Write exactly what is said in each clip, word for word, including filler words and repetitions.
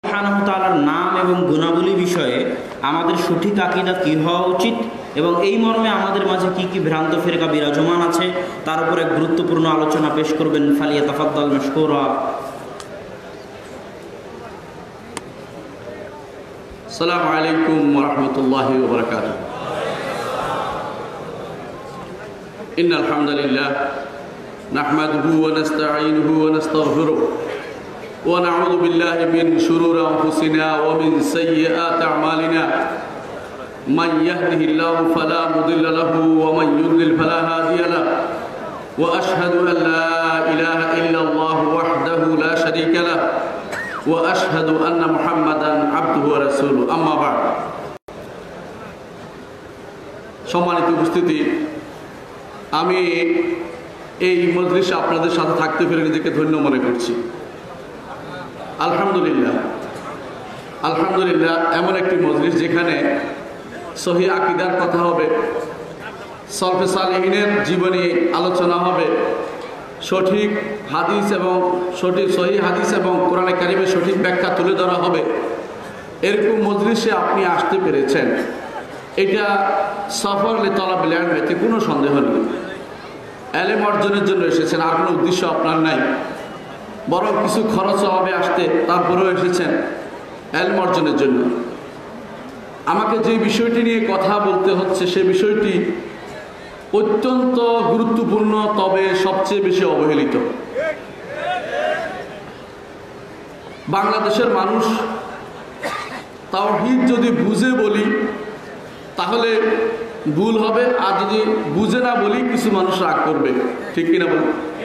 সুবহানাহু ওয়া তাআলার নাম এবং গুণাবলী বিষয়ে আমাদের সঠিক আকীদা কী হওয়া উচিত এবং এই মর্মে আমাদের মাঝে কি কি ভ্রান্ত ফিরকা বিরাজমান আছে তার উপর এক গুরুত্বপূর্ণ আলোচনা পেশ করবেন ফালিয়াতাফাদ্দাল মাশকুরা। আসসালামু আলাইকুম ওয়া রাহমাতুল্লাহি ওয়া বারাকাতুহু। ইন্নাল হামদালিল্লাহ নাহমাদুহু ওয়া নাস্তাঈনুহু ওয়া নাস্তাগফিরুহু ওয়া নাউযু বিল্লাহি মিন শুরুরি আনফুসিনা ওয়া মিন সাইয়্যাতি আমালিনা মান ইয়াহদিহিল্লাহু ফালা মুদিল্লা লাহু ওয়া মান ইউদ্লিল ফালা হাদিয়া লাহু ওয়া আশহাদু আন লা ইলাহা ইল্লাল্লাহু ওয়াহদাহু লা শারীকা লাহু ওয়া আশহাদু আন্না মুহাম্মাদান আবদুহু ওয়া রাসূলুহু। আম্মা বা'দ। সম্মানিত উপস্থিতি, আমি এই মজলিসে আপনাদের সাথে থাকতে পেরে নিজেকে ধন্য মনে করছি। আলহামদুলিল্লাহ আলহামদুলিল্লাহ এমন একটি মজলিস যেখানে সহিহ আকীদার কথা হবে, সলফে সালেহিনের জীবনী আলোচনা হবে, সঠিক হাদিস এবং সঠিক সহিহ হাদিস এবং কোরআনে কারিমের সঠিক ব্যাখ্যা তুলে ধরা হবে। এরকম মজলিসে আপনি আসতে পেরেছেন, এটা সফর লে তলাবিল ইলম, এতে কোনো সন্দেহ নেই। ইলম অর্জনের জন্য এসেছেন, আর কোনো উদ্দেশ্য আপনার নাই, বরং কিছু খরচ হবে আসতে, তারপরেও এসেছেন ইলম অর্জনের জন্য। আমাকে যে বিষয়টি নিয়ে কথা বলতে হচ্ছে সে বিষয়টি অত্যন্ত গুরুত্বপূর্ণ, তবে সবচেয়ে বেশি অবহেলিত। বাংলাদেশের মানুষ তাওহীদ যদি বুঝে বলি তাহলে ভুল হবে, আর যদি বুঝে না বলি কিছু মানুষ রাগ করবে, ঠিক কিনা বলি?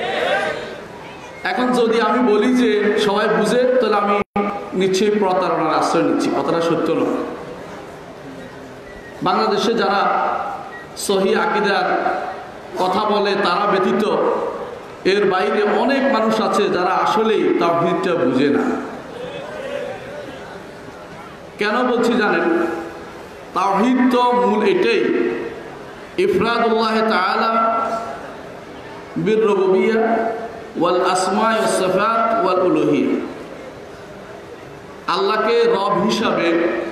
এখন যদি আমি বলি যে সবাই বুঝে, তাহলে আমি নিশ্চয়ই প্রতারণার আশ্রয় নিচ্ছি, কথাটা সত্য নয়। বাংলাদেশে যারা সহিহ আকীদার কথা বলে তারা ব্যতীত এর বাইরে অনেক মানুষ আছে যারা আসলেই তাওহীদটা বুঝে না। কেন বলছি জানেন? তাওহীদ তো মূল এটাই, ইফরাদুল্লাহ তাআলা বির রুবুবিয়্যাহ ওয়াল আসমা ওয়াস সিফাত ওয়াল উলুহিয়্যাহ। আল্লাহকে রব হিসাবে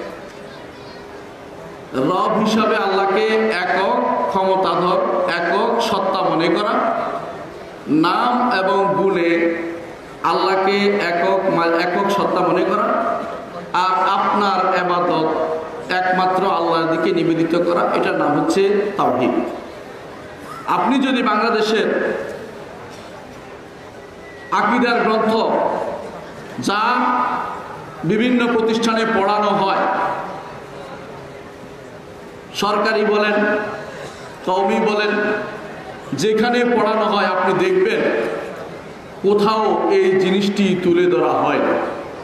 রব হিসাবে আল্লাহকে একক ক্ষমতাধর, একক সত্তা মনে করা, নাম এবং গুণে আল্লাহকে একক একক সত্তা মনে করা, আর আপনার ইবাদত একমাত্র আল্লাহর দিকে নিবেদিত করা, এটার নাম হচ্ছে তাওহীদ। আপনি যদি বাংলাদেশের আকীদার গ্রন্থ যা বিভিন্ন প্রতিষ্ঠানে পড়ানো হয়, সরকারি বলেন কওমি বলেন, যেখানে পড়ানো হয় আপনি দেখবেন কোথাও এই জিনিসটি তুলে ধরা হয় না।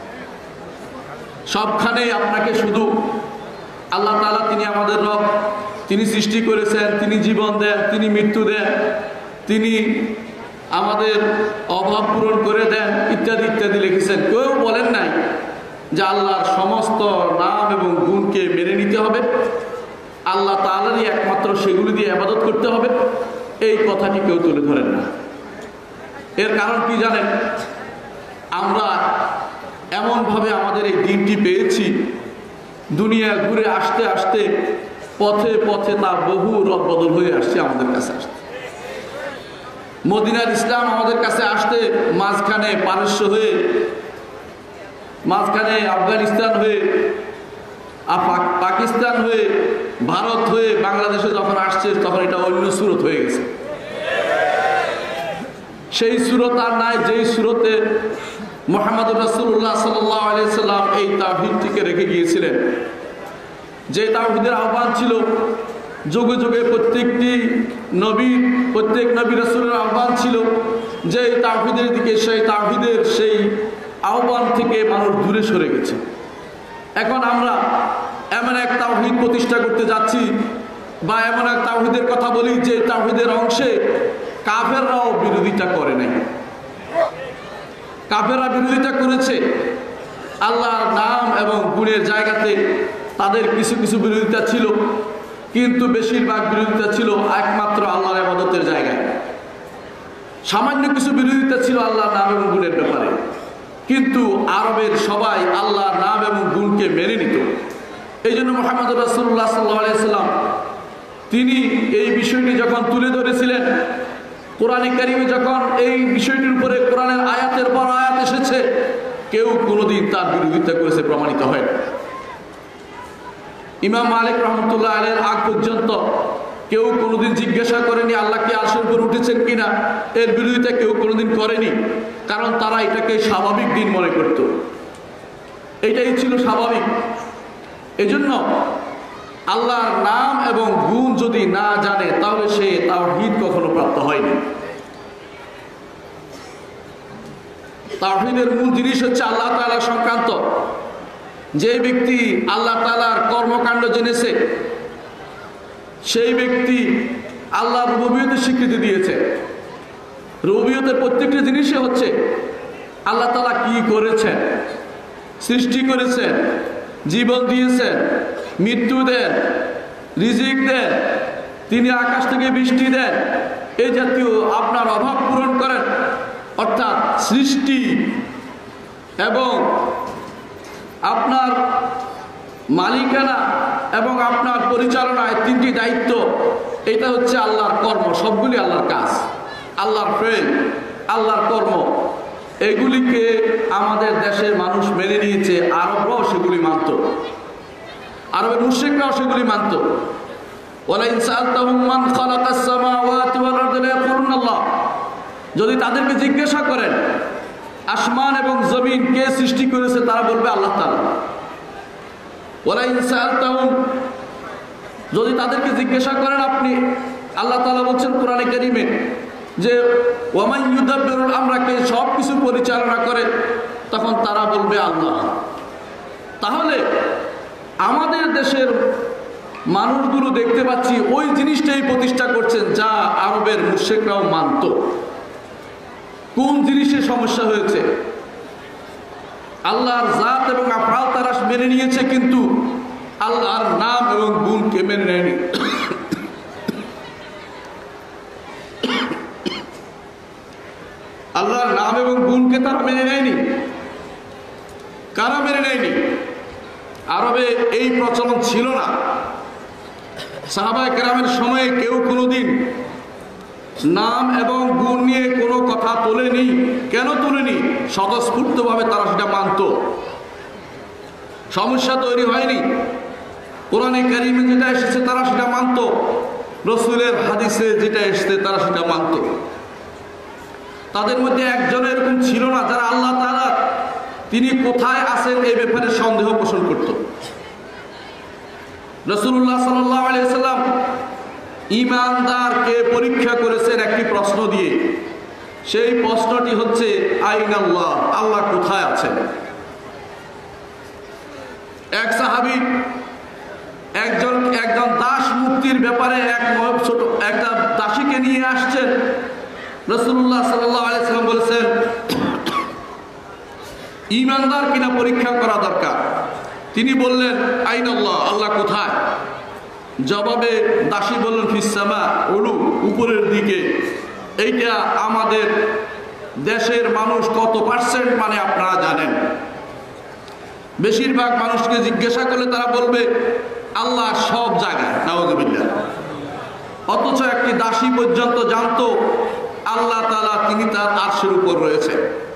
সবখানে আপনাকে শুধু আল্লাহ তাআলা তিনি আমাদের রব, তিনি সৃষ্টি করেছেন, তিনি জীবন দেন, তিনি মৃত্যু দেন, তিনি আমাদের অভাব পূরণ করে দেন, ইত্যাদি ইত্যাদি লিখেছেন। কেউ বলেন নাই যে আল্লাহর সমস্ত নাম এবং গুণকে মেনে নিতে হবে, আল্লাহ তাআলারই একমাত্র সেগুলি দিয়ে ইবাদত করতে হবে, এই কথাটি কেউ তুলে ধরেন না। এর কারণ কি জানেন? আমরা এমনভাবে আমাদের এই দিনটি পেয়েছি, দুনিয়া ঘুরে আসতে আসতে পথে পথে তা বহু রদবদল হয়ে আসছে আমাদের কাছে আসতে। মদিনার ইসলাম আমাদের কাছে আসতে মাঝখানে পারস্য হয়ে, মাঝখানে আফগানিস্তান হয়ে, পাকিস্তান হয়ে, ভারত হয়ে বাংলাদেশে যখন আসছে তখন এটা অন্য সুরত হয়ে গেছে। সেই সুরত আর নাই যেই সুরতে মুহাম্মদুর রাসূলুল্লাহ সাল্লাল্লাহু আলাইহি সাল্লাম এই তাওহীদটিকে রেখে গিয়েছিলেন। যে তাওহীদের আহ্বান ছিল যুগে যুগে প্রত্যেকটি নবী, প্রত্যেক নবী রাসূলের আহ্বান ছিল যে তাওহীদের দিকে, সেই তাওহীদের সেই আহ্বান থেকে মানুষ দূরে সরে গেছে। এখন আমরা এমন এক তাওহীদ প্রতিষ্ঠা করতে যাচ্ছি বা এমন এক তাওহীদের কথা বলি যে তাওহীদের অংশে কাফেররাও বিরোধিতা করে নাই। কাফেররা বিরোধিতা করেছে আল্লাহর নাম এবং গুণের জায়গাতে, তাদের কিছু কিছু বিরোধিতা ছিল, কিন্তু বেশিরভাগ বিরোধিতা ছিল একমাত্র আল্লাহর ইবাদতের জায়গায়। সামান্য কিছু বিরোধিতা ছিল আল্লাহর নাম এবং গুণের ব্যাপারে, কিন্তু আরবের সবাই আল্লাহর নাম এবং গুণকে মেনে নিত। এই জন্য মুহাম্মদ রাসূলুল্লাহ সাল্লাল্লাহু আলাইহি সাল্লাম তিনি এই বিষয়টি যখন তুলে ধরেছিলেন, কোরআনে কারিমে যখন এই বিষয়টির উপরে কোরআনের আয়াতের পর আয়াত এসেছে, কেউ কোনোদিন তার বিরোধিতা করেছে প্রমাণিত হয় না। ইমাম মালিক রহমতুল্লাহ আলাইহির আগ পর্যন্ত কেউ কোনোদিন জিজ্ঞাসা করেনি আল্লাহ কি আরশের উপর উঠেছেন কিনা, এর বিরোধিতা কেউ কোনোদিন করেনি, কারণ তারা এটাকে স্বাভাবিক দিন মনে করত, এটাই ছিল স্বাভাবিক। এজন্য আল্লাহর নাম এবং গুণ যদি না জানে তাহলে সে তাওহীদ কখনো প্রাপ্ত হয়নি। তাওহীদের মূল জিনিস হচ্ছে আল্লাহ তাআলা সংক্রান্ত। যে ব্যক্তি আল্লাহ তাআলার কর্মকাণ্ড জেনেছে সেই ব্যক্তি আল্লাহর রুবুবিয়তের স্বীকৃতি দিয়েছে। রুবুবিয়তের প্রত্যেকটা জিনিসে হচ্ছে আল্লাহ তাআলা কি করেছেন, সৃষ্টি করেছেন, জীবন দিয়েছেন, মৃত্যু দেন, রিজিক দেন, তিনি আকাশ থেকে বৃষ্টি দেন, এই জাতীয় আপনার অভাব পূরণ করেন। অর্থাৎ সৃষ্টি এবং আপনার মালিকানা এবং আপনার পরিচালনায় তিনটি দায়িত্ব, এটা হচ্ছে আল্লাহর কর্ম, সবগুলি আল্লাহর কাজ, আল্লাহর ফেল, আল্লাহর কর্ম। এগুলিকে আমাদের দেশের মানুষ মেনে নিয়েছে, আরবরাও সেগুলি মানত, আরবের মুশরিকরাও সেগুলি মানত। ওয়ালাইন সাআলতাহুম মান খালাকাস সামাওয়াতি ওয়াল আরদা লায়াকুলুনা আল্লাহ, যদি তাদেরকে জিজ্ঞাসা করেন আসমান এবং জমিন কে সৃষ্টি করেছে, তারা বলবে আল্লাহ তাআলা। ওয়ালাইন সাআলতাহুম, যদি তাদেরকে জিজ্ঞাসা করেন আপনি, আল্লাহ তাআলা বলছেন কোরআনে কারীমে যে ওয়ামান ইউদাব্বিরুল আমরা, কে সব কিছু পরিচালনা করে, তখন তারা বলবে আল্লাহ। তাহলে আমাদের দেশের মানুষগুলো দেখতে পাচ্ছি ওই জিনিসটাই প্রতিষ্ঠা করছেন যা আরবের মুশরিকরাও মানত। কোন জিনিসে সমস্যা হয়েছে? আল্লাহর জাত এবং আফআল তারা মেনে নিয়েছে, কিন্তু আল্লাহর নাম এবং গুণকে মেনে নেয়নি। আল্লাহর নাম এবং গুণকে তারা মেনে নেয়নি। কারা মেনে নেয়নি? আরবে এই প্রচলন ছিল না। সাহাবায়ে কেরামের সময়ে কেউ কোনোদিন নাম এবং গুণ নিয়ে কোনো কথা তোলেনি। কেন তোলেনি? স্বতঃস্ফূর্তভাবে তারা সেটা মানত, সমস্যা তৈরি হয়নি। কোরআনে কারীমে যেটা এসেছে তারা সেটা মানত, রাসূলের হাদিসে যেটা এসেছে তারা সেটা মানত। তাদের মধ্যে একজন এরকম ছিল না যারা আল্লাহ তাআলা তিনি কোথায় আছেন এই ব্যাপারে সন্দেহ পোষণ করত। রাসূলুল্লাহ সাল্লাল্লাহু আলাইহি ওয়াসাল্লাম ঈমানদারকে পরীক্ষা করেছেন একটি প্রশ্ন দিয়ে। সেই প্রশ্নটি হচ্ছে আইনাল্লাহ, আল্লাহ কোথায় আছেন? এক সাহাবী একজন একজন দাস মুক্তির ব্যাপারে এক ছোট একটা দাসীকে নিয়ে আসছেন। রাসূলুল্লাহ সাল্লাল্লাহু আলাইহি ওয়াসাল্লাম বলেছেন ঈমানদার কিনা পরীক্ষা করা দরকার। তিনি বললেন আইনাল্লাহ, আল্লাহ কোথায়? জবাবে দাসী বললেন ফিসসামা, উলু, উপরের দিকে। এইটা আমাদের দেশের মানুষ কত পার্সেন্ট মানে আপনারা জানেন? বেশিরভাগ মানুষকে জিজ্ঞাসা করলে তারা বলবে আল্লাহ সব জায়গায়, নাউযুবিল্লাহ। অথচ একটি দাসী পর্যন্ত জানতো আল্লাহ তাআলা তিনি তার আরশের উপর রয়েছে।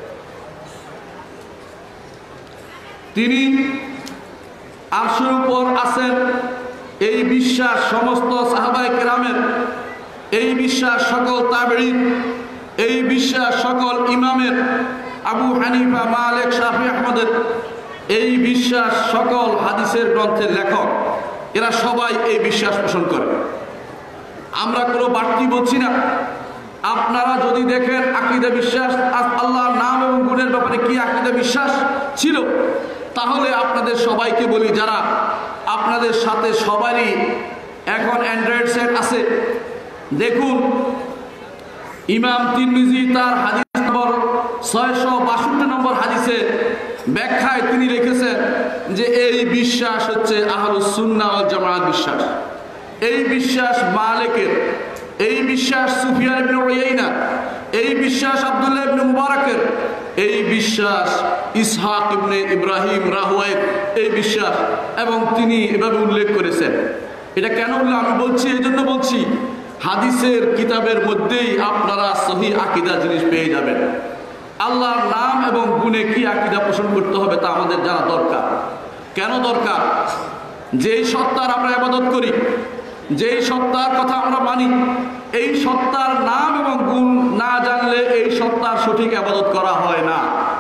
তিনি আরশের উপর আছেন এই বিশ্বাস সমস্ত সাহাবায়ে কেরামের, এই বিশ্বাস সকল তাবেঈন, এই বিশ্বাস সকল ইমামের, আবু হানিফা, মালিক, শাফি, আহমদের, এই বিশ্বাস সকল হাদিসের গ্রন্থের লেখক, এরা সবাই এই বিশ্বাস পোষণ করে। আমরা কোনো বাড়তি বলছি না। আপনারা যদি দেখেন আকীদা বিশ্বাস, আল্লাহর নাম এবং গুণের ব্যাপারে কি আকীদা বিশ্বাস ছিল, তাহলে আপনাদের সবাইকে বলি, যারা আপনাদের সাথে সবারই এখন অ্যান্ড্রয়েড সেট আছে, দেখুন ইমাম তিরমিজি তার হাদিস নম্বর ছয়শো বাষট্টি নম্বর হাদিসে ব্যাখ্যায় তিনি লিখেছেন যে এই বিশ্বাস হচ্ছে আহলুস সুন্নাহ ওয়াল জামাত বিশ্বাস। এই বিশ্বাস মালিকের, এই বিশ্বাস সুফিয়ান ইবনে উয়াইনা, এই বিশ্বাস আব্দুল্লাহ ইবনে মুবারকের, এই বিশ্বাস ইসহাক ইবনে ইব্রাহিম রাহুয়াইর এই বিশ্বাস, এবং তিনি এভাবে উল্লেখ করেছেন। এটা কেন উল্লেখ আমি বলছি, এই জন্য বলছি, হাদিসের কিতাবের মধ্যেই আপনারা সহিহ আকীদা জিনিস পেয়ে যাবেন। আল্লাহর নাম এবং গুণে কি আকীদা পোষণ করতে হবে তা আমাদের জানা দরকার। কেন দরকার? যেই সত্তার আমরা ইবাদত করি, যেই সত্তার কথা আমরা মানি, এই সত্তার নাম এবং গুণ না জানলে এই সত্তার সঠিক ইবাদত করা হয় না।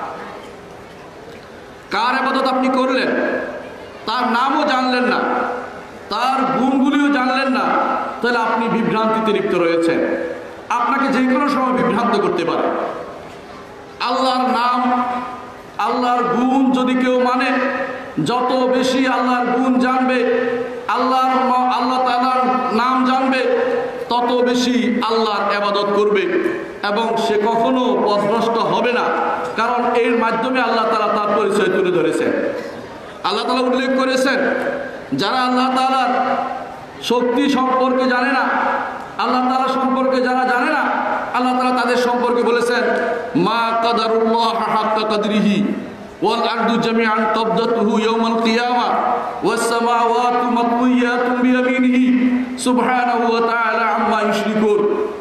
কার ইবাদত আপনি করলেন, তার নামও জানলেন না, তার গুণগুলিও জানলেন না, তাহলে আপনি বিভ্রান্তিতে লিপ্ত রয়েছেন। আপনাকে যে কোনো সময় বিভ্রান্ত করতে পারে। আল্লাহর নাম, আল্লাহর গুণ যদি কেউ মানে, যত বেশি আল্লাহর গুণ জানবে, আল্লাহর আল্লাহ তাআলার নাম জানবে, তত বেশি আল্লাহর ইবাদত করবে এবং সে কখনো পথভ্রষ্ট হবে না। কারণ এর মাধ্যমে আল্লাহ তাআলা তার পরিচয় তুলে ধরেছেন। আল্লাহ তাআলা উল্লেখ করেছেন, যারা আল্লাহ তাআলার শক্তি সম্পর্কে জানে না, আল্লাহ তাআলা সম্পর্কে যারা জানে না, আল্লাহ তাআলা তাদের সম্পর্কে বলেছেন, মা কাদারুল্লাহ হাক্কা কাদরিহি ওয়াল আরদু জামিআন কবদাতুহু ইয়াওমাল কিয়ামা ওয়াস সামাওয়াতু মাতউইয়াতুন বিয়ামিনিহি সুবহানাহু ওয়া তাআলা আম্মা ইউশরিকুন।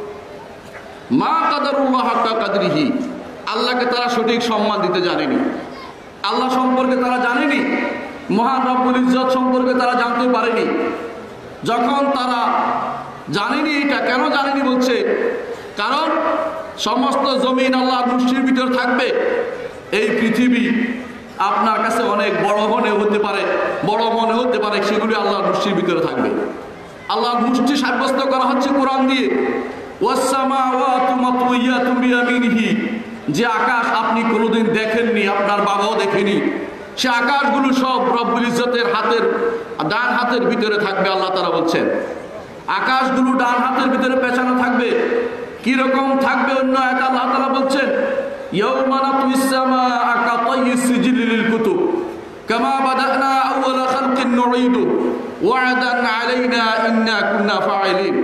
মা কাদারুল্লাহ হাক্কা কাদরিহি, আল্লাহকে তারা সঠিক সম্মান দিতে জানেনি, আল্লাহ সম্পর্কে তারা জানেনি, মহান রব্বুল ইজ্জত সম্পর্কে তারা জানতে পারেনি। যখন তারা জানেনি, এটা কেন জানেনি বলছে, কারণ সমস্ত জমিন আল্লাহর মুষ্টির ভিতর থাকবে। এই পৃথিবী আপনার কাছে অনেক বড় মনে হতে পারে, বড় মনে হতে পারে, সেগুলি আল্লাহর মুষ্টির ভিতরে থাকবে। আল্লাহর মুষ্টি সাব্যস্ত করা হচ্ছে কোরআন দিয়ে। ওয়াস-সামাওয়াতু মাতউইয়াতুন বিয়ামিনিহি, যে আকাশ আপনি কোনোদিন দেখেননি, আপনার বাবাও দেখেনি, সে আকাশগুলো সব রব্বুল ইজ্জতের হাতের ডান হাতের ভিতরে থাকবে। আল্লাহ তাআলা বলছেন আকাশগুলো ডান হাতের ভিতরে পেছানো থাকবে। কি রকম থাকবে? অন্য আয়াতে আল্লাহ তাআলা বলছেন, ইয়াউমা নাতুইস সামাআ কাতাইয়িস সিজিলি লিল কুতুব কামা বাদানা আউওয়ালা খালকিন নুঈদু ওয়া'দান আলাইনা ইন্না কুন্না ফাইলিন।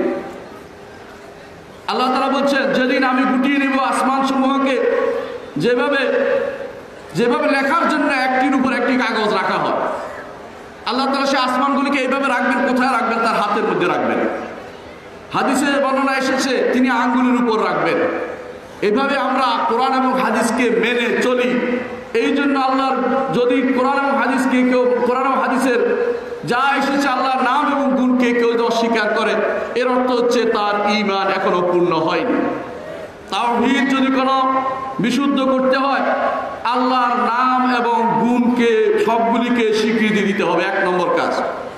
আল্লাহ তাআলা বলছেন, যেদিন আমি গুটিয়ে নেব আসমান সমূহকে, যেভাবে যেভাবে লেখার জন্য একটির উপর একটি কাগজ রাখা হয়, আল্লাহ তাআলা সে আসমানগুলিকে এইভাবে রাখবেন। কোথায় রাখবেন? তার হাতের মধ্যে রাখবেন। হাদিসে বর্ণনা এসেছে তিনি আঙ্গুলের উপর রাখবেন। এভাবে আমরা কোরআন এবং হাদিসকে মেনে চলি। এই জন্য আল্লাহর যদি কোরআন এবং হাদিসকে কেউ, কোরআন এবং হাদিসের যা এসেছে আল্লাহর নাম এবং গুণকে কেউ অস্বীকার করে, এর অর্থ হচ্ছে তার ঈমান এখনো পূর্ণ হয়নি। তাওহীদ যদি কোনো বিশুদ্ধ করতে হয়, আল্লাহর নাম এবং গুণকে সবগুলিকে স্বীকৃতি দিতে হবে, এক নম্বর কাজ।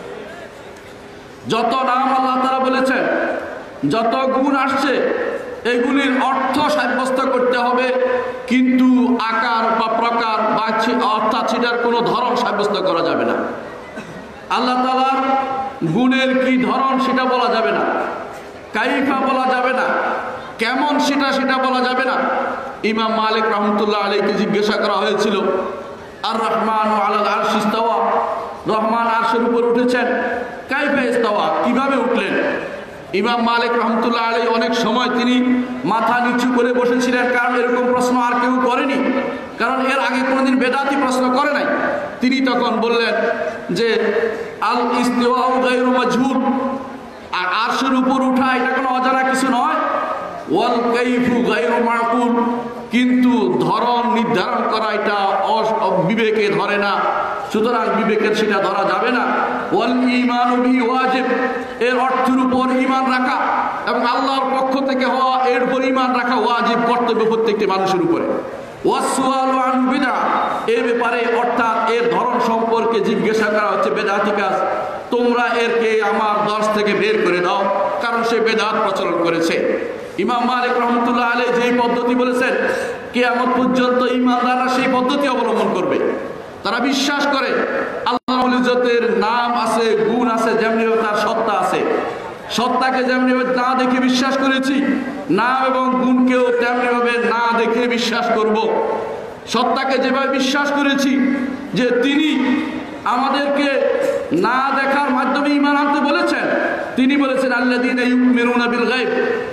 যত নাম আল্লাহ তাআলা বলেছেন, যত গুণ আসছে, এগুলির অর্থ সাব্যস্ত করতে হবে, কিন্তু আকার বা প্রকার বা অর্থাৎ সেটার কোনো ধরন সাব্যস্ত করা যাবে না। আল্লাহ তাআলার গুণের কি ধরন সেটা বলা যাবে না, কাইফা বলা যাবে না, কেমন সেটা সেটা বলা যাবে না। ইমাম মালিক রহমতুল্লাহ আলাইহিকে জিজ্ঞাসা করা হয়েছিল, আর রহমান আলাল আরশ ইস্তাওয়া, রহমান আরশের উপর উঠেছেন, কাইফা ইস্তাওয়া, কিভাবে উঠলেন? ইমাম মালিক রহমতুল্লাহ আলাইহি অনেক সময় তিনি মাথা নিচু করে বসেছিলেন, কারণ এরকম প্রশ্ন আর কেউ করেনি, কারণ এর আগে কোনোদিন বেদাতি প্রশ্ন করে নাই। তিনি তখন বললেন যে আল ইস্তিওয়াউ গায়রু মাজহুল, আর আরশের উপর উঠা এটা কোনো অজানা কিছু নয়। ওয়াল কাইফু গায়রু মাকুল, কিন্তু ধরন নির্ধারণ করা এটা বিবেকে ধরে না, সুতরাং বিবেকের সেটা ধরা যাবে না। ওয়াল ঈমানু বিহি ওয়াজিব, এর অর্থের উপর ঈমান রাখা এবং আল্লাহর পক্ষ থেকে হওয়া এর উপর ঈমান রাখা ওয়াজিব, কর্তব্য প্রত্যেকটি মানুষের উপরে। ওয়াসসুআলু আন বিদআ, এর ব্যাপারে অর্থাৎ এর ধরন সম্পর্কে জিজ্ঞাসা করা হচ্ছে বেদাতি কাজ, তোমরা এরকে আমার দর্শ থেকে বের করে দাও, কারণ সে বেদাত প্রচলন করেছে। ইমাম মালিক রহমতুল্লাহ আলাইহি যেই পদ্ধতি বলেছেন, কিয়ামত পর্যন্ত ঈমানদাররা সেই পদ্ধতি অবলম্বন করবে। তারা বিশ্বাস করে আল্লাহর ইজ্জতের নাম আছে, গুণ আছে, যেমনি তার সত্তা আছে। সত্তাকে যেমনি না দেখে বিশ্বাস করেছি, নাম এবং গুণকেও তেমনি ভাবে না দেখে বিশ্বাস করব। সত্তাকে যেভাবে বিশ্বাস করেছি যে তিনি আমাদেরকে না দেখার মাধ্যমে ঈমান আনতে বলেছেন, তিনি বলেছেন আল্লাযীনা ইউমিনুনা বিল গায়ব,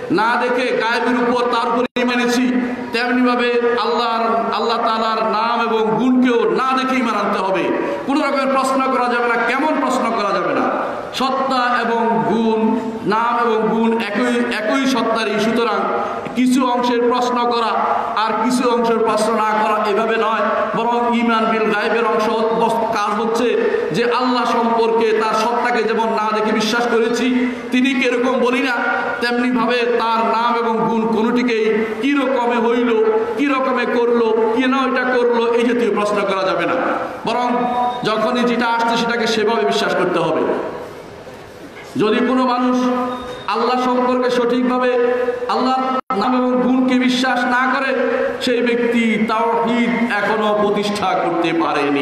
না দেখে গায়েবের উপর তার উপর ঈমান এনেছি, তেমনি ভাবে আল্লাহর আল্লাহ তাআলার নাম এবং গুণকেও না দেখে ঈমান আনতে হবে। কোনো রকমের প্রশ্ন করা যাবে না। কেমন প্রশ্ন করা যাবে না? সত্তা এবং গুণ, নাম এবং গুণ একই একই সত্তারই। সুতরাং কিছু অংশের প্রশ্ন করা আর কিছু অংশের প্রশ্ন না করা এভাবে নয়, বরং ঈমান বিল গায়বের অংশ কাজ হচ্ছে যে আল্লাহ সম্পর্কে তার সত্তাকে যেমন না দেখে বিশ্বাস করেছি, তিনি কিরকম বলি না, তেমনি ভাবে তার নাম এবং গুণ কোনোটিকেই কি রকমে হইল, কি রকমে করলো, কেন এটা করলো, এই জাতীয় প্রশ্ন করা যাবে না। বরং যখনই যেটা আসছে সেটাকে সেভাবে বিশ্বাস করতে হবে। যদি কোনো মানুষ আল্লাহ সম্পর্কে সঠিকভাবে আল্লাহর নাম এবং গুণকে বিশ্বাস না করে, সেই ব্যক্তি তাওহীদ এখনো প্রতিষ্ঠা করতে পারেনি।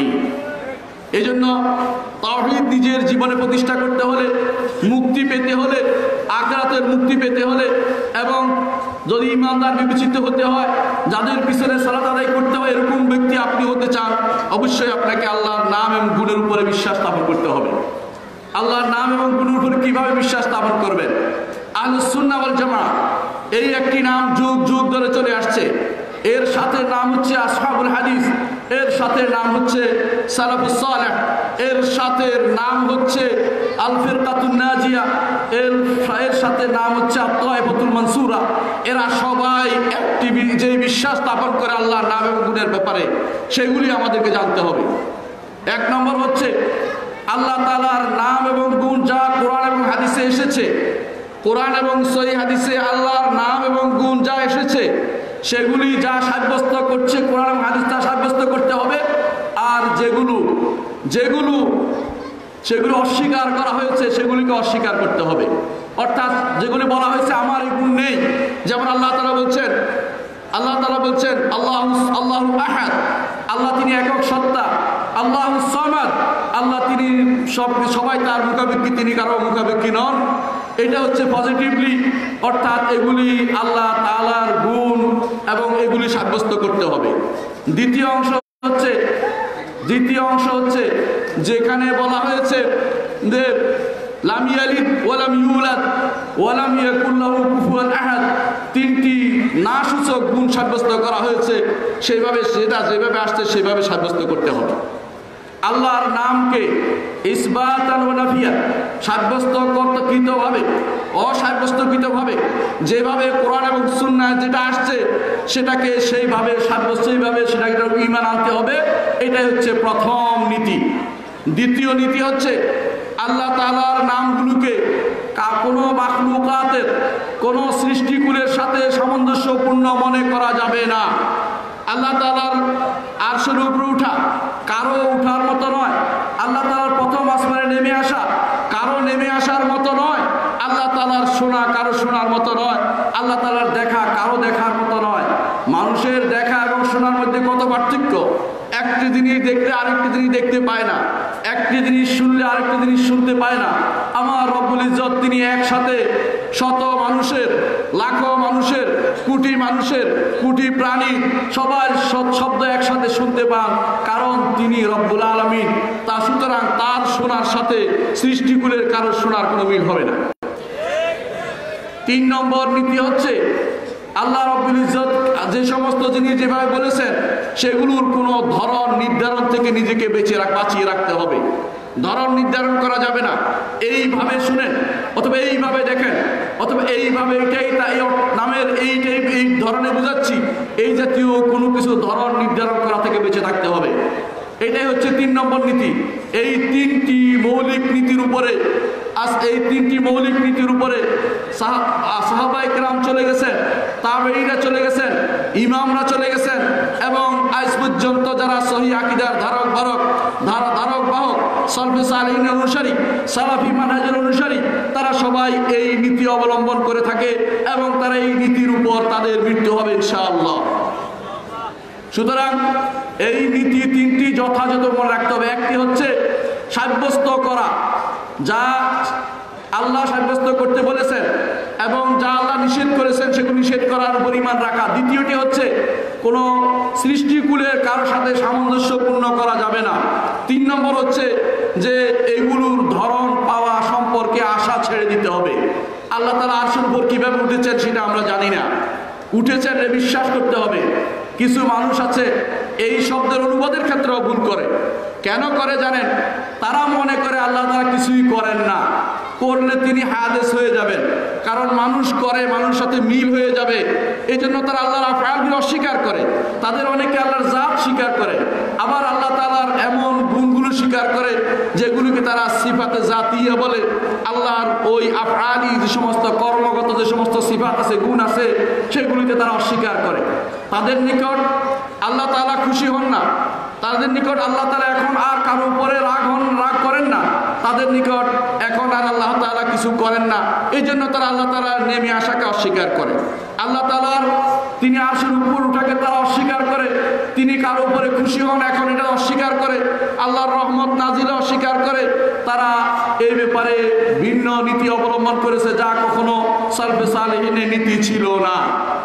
এই জন্য তাওহীদ নিজের জীবনে প্রতিষ্ঠা করতে হলে, মুক্তি পেতে হলে, আখিরাতের মুক্তি পেতে হলে, এবং যদি ইমানদার বিবেচিত হতে হয়, যাদের পিছনে সালাত আদায় করতে হয়, এরকম ব্যক্তি আপনি হতে চান, অবশ্যই আপনাকে আল্লাহর নাম এবং গুণের উপরে বিশ্বাস স্থাপন করতে হবে। আল্লাহর নাম এবং গুণের উপরে কিভাবে বিশ্বাস স্থাপন করবেন? আহলুস সুন্নাহ ওয়াল জামাআহ এই একটি নাম যুগ যুগ ধরে চলে আসছে। এর সাথে নাম হচ্ছে আসহাবুল হাদিস, এর সাথে নাম হচ্ছে সালাফুস সালেহ, এর সাথে নাম হচ্ছে আল ফিরকাতুন নাজিয়া, এর এর সাথে নাম হচ্ছে আত-তায়েফাতুল মানসুরা। এরা সবাই একটি যে বিশ্বাস স্থাপন করে আল্লাহর নাম এবং গুণের ব্যাপারে, সেগুলি আমাদেরকে জানতে হবে। এক নম্বর হচ্ছে আল্লাহ তাআলার নাম এবং গুণ যা কোরআন এবং হাদিসে এসেছে, কোরআন এবং সহিহ হাদিসে আল্লাহর নাম এবং গুণ যা এসেছে, সেগুলি যা সাব্যস্ত করছে কোরআন এবং হাদিস তা সাব্যস্ত করতে হবে। আর যেগুলো যেগুলো সেগুলো অস্বীকার করা হয়েছে, সেগুলিকে অস্বীকার করতে হবে। অর্থাৎ যেগুলি বলা হয়েছে আমার এই গুণ নেই, যেমন আল্লাহ তাআলা বলছেন আল্লাহ তাআলা বলছেন আল্লাহু আল্লাহু আহাদ, আল্লাহ তিনি একক সত্তা। আল্লাহু সামাদ, আল্লাহ তিনি সব সবাই তার মুখাপেক্ষী, তিনি কারো মুখাপেক্ষী নন। এটা হচ্ছে পজিটিভলি, অর্থাৎ এগুলি আল্লাহ তাআলার গুণ এবং এগুলি সাব্যস্ত করতে হবে। দ্বিতীয় অংশ হচ্ছে দ্বিতীয় অংশ হচ্ছে যেখানে বলা হয়েছে যে লাম ইয়ালিদ ওয়া লাম ইউলাদ ওয়া লাম ইয়াকুল লাহু কুফুয়ান আহাদ, তিনটি না সূচক গুণ সাব্যস্ত করা হয়েছে, সেইভাবে সেটা যেভাবে আসছে সেভাবে সাব্যস্ত করতে হবে। আল্লাহর নামকে ইসবাতান ওয়া নাফিয়ান, সাব্যস্তকৃতভাবে অসাব্যস্তকৃতভাবে যেভাবে কোরআন এবং সুন্নাহ যেটা আসছে সেটাকে সেইভাবে সাব্যস্ত সেইভাবে সেটাকে ঈমান আনতে হবে। এটাই হচ্ছে প্রথম নীতি। দ্বিতীয় নীতি হচ্ছে আল্লাহ তাআলার নামগুলোকে কোনো মাখলুকাতের, কোনো সৃষ্টিকুলের সাথে সামঞ্জস্যপূর্ণ মনে করা যাবে না। আল্লাহ তাআলার আরশের উপরে উঠা কারো উঠার মতো নয়, আল্লাহ তাআলার প্রথম আসমানে নেমে আসা কারো নেমে আসার মতো নয়, আল্লাহ তাআলার শোনা কারো শোনার মতো নয়, আল্লাহ তাআলার দেখা কারো দেখার মতো নয়। মানুষের দেখা এবং শোনার মধ্যে কত পার্থক্য! একটি জিনিস দেখলে আরেকটি জিনিস দেখতে পায় না, একটি জিনিস শুনলে আরেকটি জিনিস শুনতে পায় না। আমার রব্বুল ইজ্জত তিনি একসাথে শত মানুষের, লাখো মানুষের, কোটি মানুষের, কোটি প্রাণী সবার শব্দ একসাথে শুনতে পান, কারণ তিনি রব্বুল আলামিন। তা সুতরাং তার শোনার সাথে সৃষ্টিকুলের কারো শোনার কোনো মিল হবে না। তিন নম্বর নীতি হচ্ছে আল্লাহ রব্বুল ইজ্জত যে সমস্ত জিনিস যেভাবে বলেছেন সেগুলোর কোনো ধরন নির্ধারণ থেকে নিজেকে বেঁচে রাখ বাঁচিয়ে রাখতে হবে। ধরন নির্ধারণ করা যাবে না, এইভাবে শুনেন অথবা এইভাবে দেখেন অথবা এইভাবে এটাই তা এই নামের এইটাই এই ধরনের বোঝাচ্ছি, এই জাতীয় কোনো কিছু ধরন নির্ধারণ করা থেকে বেঁচে থাকতে হবে। এটাই হচ্ছে তিন নম্বর নীতি। এই তিনটি মৌলিক নীতির উপরে আজ এই তিনটি মৌলিক নীতির উপরে সাহাবায়ে কেরাম চলে গেছেন, তাবেঈরা চলে গেছেন, ইমামরা চলে গেছেন, এবং আজ পর্যন্ত যারা সহিহ আকীদার ধারক বাহক ধারা ধারক বাহক সালফে সালেহিনের অনুসারী, সালাফি মানহাজের অনুসারী, তারা সবাই এই নীতি অবলম্বন করে থাকে এবং তারা এই নীতির উপর তাদের মৃত্যু হবে ইনশাআল্লাহ। সুতরাং এই নীতি তিনটি যথাযথ মনে রাখতে হবে। একটি হচ্ছে সাব্যস্ত করা, যা আল্লাহ সাব্যস্ত করতে বলেছেন এবং যা আল্লাহ নিষেধ করেছেন সেগুলো নিষেধ করার উপর ঈমান রাখা। দ্বিতীয়টি হচ্ছে কোনো সৃষ্টিকুলের কারোর সাথে সামঞ্জস্যপূর্ণ করা যাবে না। তিন নম্বর হচ্ছে যে এগুলোর ধরন পাওয়া সম্পর্কে আশা ছেড়ে দিতে হবে। আল্লাহ তাআলা আরশের উপর কিভাবে উঠেছেন সেটা আমরা জানি না। উঠেছেন এ বিশ্বাস করতে হবে। কিছু মানুষ আছে এই শব্দের অনুবাদের ক্ষেত্রেও ভুল করে। কেন করে জানেন? তারা মনে করে আল্লাহ তাআলা কিছুই করেন না, করলে তিনি হাদিস হয়ে যাবেন, কারণ মানুষ করে, মানুষের সাথে মিল হয়ে যাবে, এই জন্য তারা আল্লাহর আফআলকে অস্বীকার করে। তাদের অনেকে আল্লাহর জাত স্বীকার করে, আবার আল্লাহ তাআলার এমন গুণগুলো স্বীকার করে যেগুলোকে তারা সিফাতে জাতিয়া বলে। আল্লাহর ওই আফআলি যে সমস্ত কর্মগত যে সমস্ত সিফাত আছে, গুণ আছে, সেগুলিকে তারা অস্বীকার করে। তাদের নিকট আল্লাহ তাআলা খুশি হন না, তাদের নিকট আল্লাহ তাআলা এখন আর কারো উপরে রাগ হন রাগ করেন না, তাদের নিকট এখন আর আল্লাহ তাআলা কিছু করেন না, এই জন্য তারা আল্লাহ তাআলার নেমে আসাকে অস্বীকার করে। আল্লাহ তাআলার তিনি আরশের উপর উঠাকে তারা অস্বীকার করে, তিনি কারো উপরে খুশি হন এখন এটা অস্বীকার করে, আল্লাহর রহমত নাজিলে অস্বীকার করে। তারা এই ব্যাপারে ভিন্ন নীতি অবলম্বন করেছে, যা কখনো সালফে সালেহিনের নীতি ছিল না।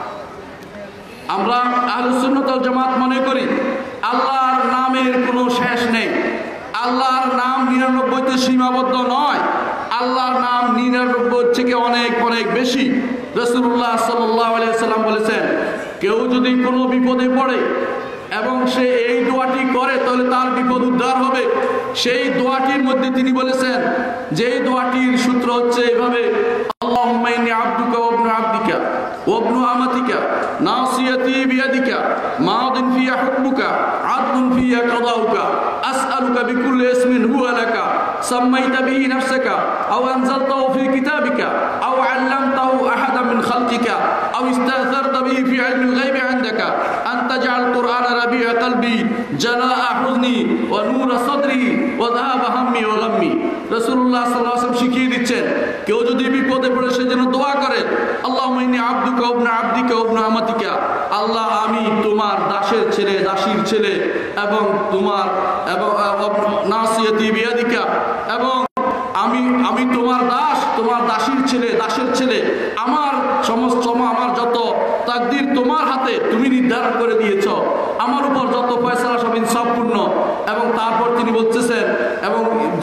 আমরা আহলুস সুন্নাত ওয়াল জামাত মনে করি আল্লাহর নামের কোনো শেষ নেই, আল্লাহর নাম নিরানব্বইতে সীমাবদ্ধ নয়, আল্লাহর নাম নিরানব্বই থেকে অনেক অনেক বেশি। রাসূলুল্লাহ সাল্লাল্লাহু আলাইহি সাল্লাম বলেছেন, কেউ যদি কোনো বিপদে পড়ে এবং সে এই দোয়াটি করে তাহলে তার বিপদ উদ্ধার হবে। সেই দোয়াটির মধ্যে তিনি বলেছেন, যেই দোয়াটির সূত্র হচ্ছে এভাবে, আল্লাহুম্মা ইন্নী আবদুকা ওয়া ইবনু আবদিকা ওয়া ইবনু আমাতিকা নাসিয়াতি বিয়াদিকা মাদিন ফিয়া হুকমুকা আদলুন ফিয়া কাদাউকা আসআলুকা বিকুল্লি ইসমিন হুয়া লাকা সাম্মাইতা বিহি নাফসাকা আও আনজালতাহু ফি কিতাবিকা আও আল্লামতাহু আহাদান মিন খালকিকা আও ইস্তা'সারতা বিহি ফি ইলমিল গায়বি ইনদাকা আন তাজআল কুরআনা রাবি'a কলবি জালা'a হুজনি ওয়া নূরা সাদরি ওয়া যাহাবা হাম্মি ওয়া গাম্মি। রাসূলুল্লাহ সাল্লাল্লাহু আলাইহি ওয়াসাল্লাম শিখিয়ে দিচ্ছেন, কেউ যদি বিপদে পড়ে সে যেন দোয়া করে, আল্লাহুম্মা ইন্নী আবদুকা ওয়া ইবনু আবদিকা ওয়া ইবনু আমাতিকা, আল্লাহ আমি তোমার দাসের ছেলে, দাসীর ছেলে, এবং তোমার এবং নাসিয়াতি বিয়াদিকা, এবং আমি আমি তোমার দাস, তোমার দাসীর ছেলে, দাসের ছেলে, আমার সমস্ত আমার যত তাকদীর তোমার হাতে, তুমি নির্ধারণ করে দিয়েছ, আমার উপর যত ফয়সালা সব ইনসাফপূর্ণ। এবং তারপর তিনি বলতেছেন, এবং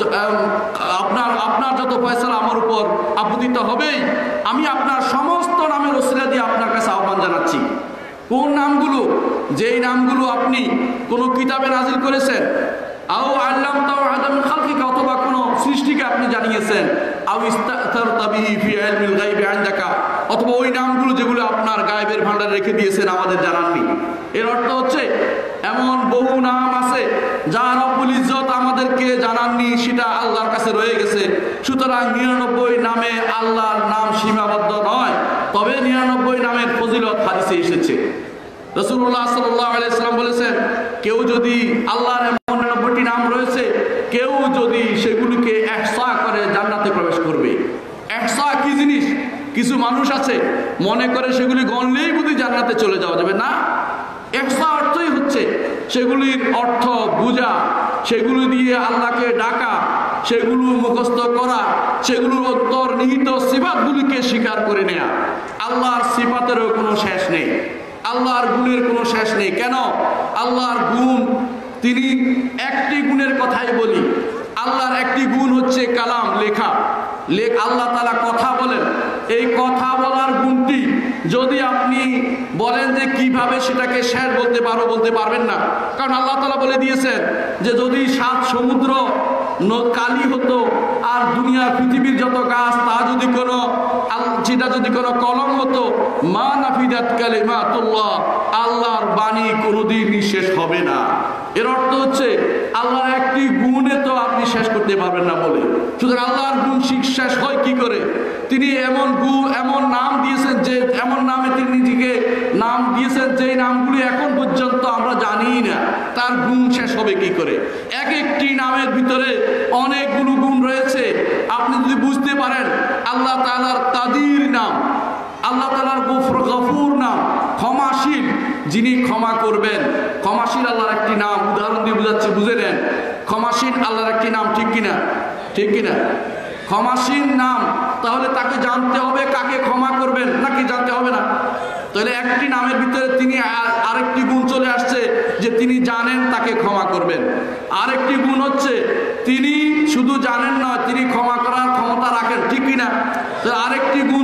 আপনার আপনার যত ফয়সালা আমার উপর আপতিত হবেই, আমি আপনার সমস্ত নামের ওসিলা দিয়ে আপনার কাছে আহ্বান জানাচ্ছি। কোন নামগুলো? যেই নামগুলো আপনি কোনো কিতাবে নাজিল করেছেন, আও আল্লামতাহু আহাদান মিন খালকিকা, অথবা কোনো সৃষ্টিকে আপনি জানিয়েছেন, আও ইস্তা'সারতা বিহি ফি ইলমিল গায়বি ইনদাকা, অথবা ওই নামগুলো যেগুলো আপনার গায়েবের ভান্ডারে রেখে দিয়েছেন আমাদের জানাননি। এর অর্থ হচ্ছে এমন বহু নাম আছে যা রব্বুল ইজ্জত আমাদেরকে জানাননি, সেটা আল্লাহর কাছে রয়ে গেছে। সুতরাং নিরানব্বই নামে আল্লাহর নাম সীমাবদ্ধ নয়, তবে নিরানব্বই নামের ফজিলত হাদিসে এসেছে। রাসূলুল্লাহ সাল্লাল্লাহু আলাইহি সাল্লাম বলেছেন, কেউ যদি আল্লাহর এমন নিরানব্বইটি নাম রয়েছে, কেউ যদি সেগুলিকে ইহসা করে জান্নাতে প্রবেশ করবে। ইহসা কি জিনিস? কিছু মানুষ আছে মনে করে সেগুলি গণলেই বুঝি জান্নাতে চলে যাওয়া যাবে না। ইহসা অর্থই হচ্ছে সেগুলির অর্থ বোঝা, সেগুলো দিয়ে আল্লাহকে ডাকা, সেগুলো মুখস্থ করা, সেগুলোর উত্তর নিহিত সিফাতগুলিকে স্বীকার করে নেয়া। আল্লাহর সিফাতেরও কোনো শেষ নেই, আল্লাহর গুণের কোনো শেষ নেই। কেন? আল্লাহর গুণ, তিনি একটি গুণের কথাই বলি, আল্লাহর একটি গুণ হচ্ছে কালাম, লেখা। লেখ আল্লাহ তাআলা কথা বলেন, এই কথা বলার গুণটি যদি আপনি বলেন যে কিভাবে সেটাকে শেষ বলতে পারো, বলতে পারবেন না। কারণ আল্লাহ তাআলা বলে দিয়েছেন যে যদি সাত সমুদ্র কালি হতো আর দুনিয়ার পৃথিবীর যত গাছ তা যদি কোনো সেটা যদি কোনো কলম হতো, মা নাফিদাত কালিমাতুল্লাহ, আল্লাহর বাণী কোনোদিন শেষ হবে না। এর অর্থ হচ্ছে আল্লাহর একটি গুণে তো আপনি শেষ করতে পারবেন না বলে। সুতরাং আল্লাহর গুণ শেষ হয় কি করে? তিনি এমন গুণ, এমন নাম দিয়েছেন, যে এমন নামে তিনি নিজেকে নাম দিয়েছেন যে নামগুলি এখন পর্যন্ত আমরা জানি না, তার গুণ শেষ হবে কি করে? এক একটি নামের ভিতরে অনেকগুলো গুণ রয়েছে। আপনি যদি বুঝতে পারেন আল্লাহ তাআলার কাদির নাম, আল্লাহ তাআলার গফুর নাম, ক্ষমাশীল, যিনি ক্ষমা করবেন, ক্ষমাশীল আল্লাহর একটি নাম। উদাহরণ দিয়ে বুঝাচ্ছি, বুঝে নেন। ক্ষমাশীল আল্লাহর একটি নাম, ঠিক কিনা? ঠিক কিনা? ক্ষমাশীল নাম, তাহলে তাকে জানতে হবে কাকে ক্ষমা করবেন, নাকি জানতে হবে না? তাহলে একটি নামের ভিতরে তিনি আরেকটি গুণ চলে আসছে যে তিনি জানেন তাকে ক্ষমা করবেন। আরেকটি গুণ হচ্ছে তিনি শুধু জানেন নয়, তিনি ক্ষমা করার ক্ষমতা রাখেন, ঠিক কিনা? আরেকটি গুণ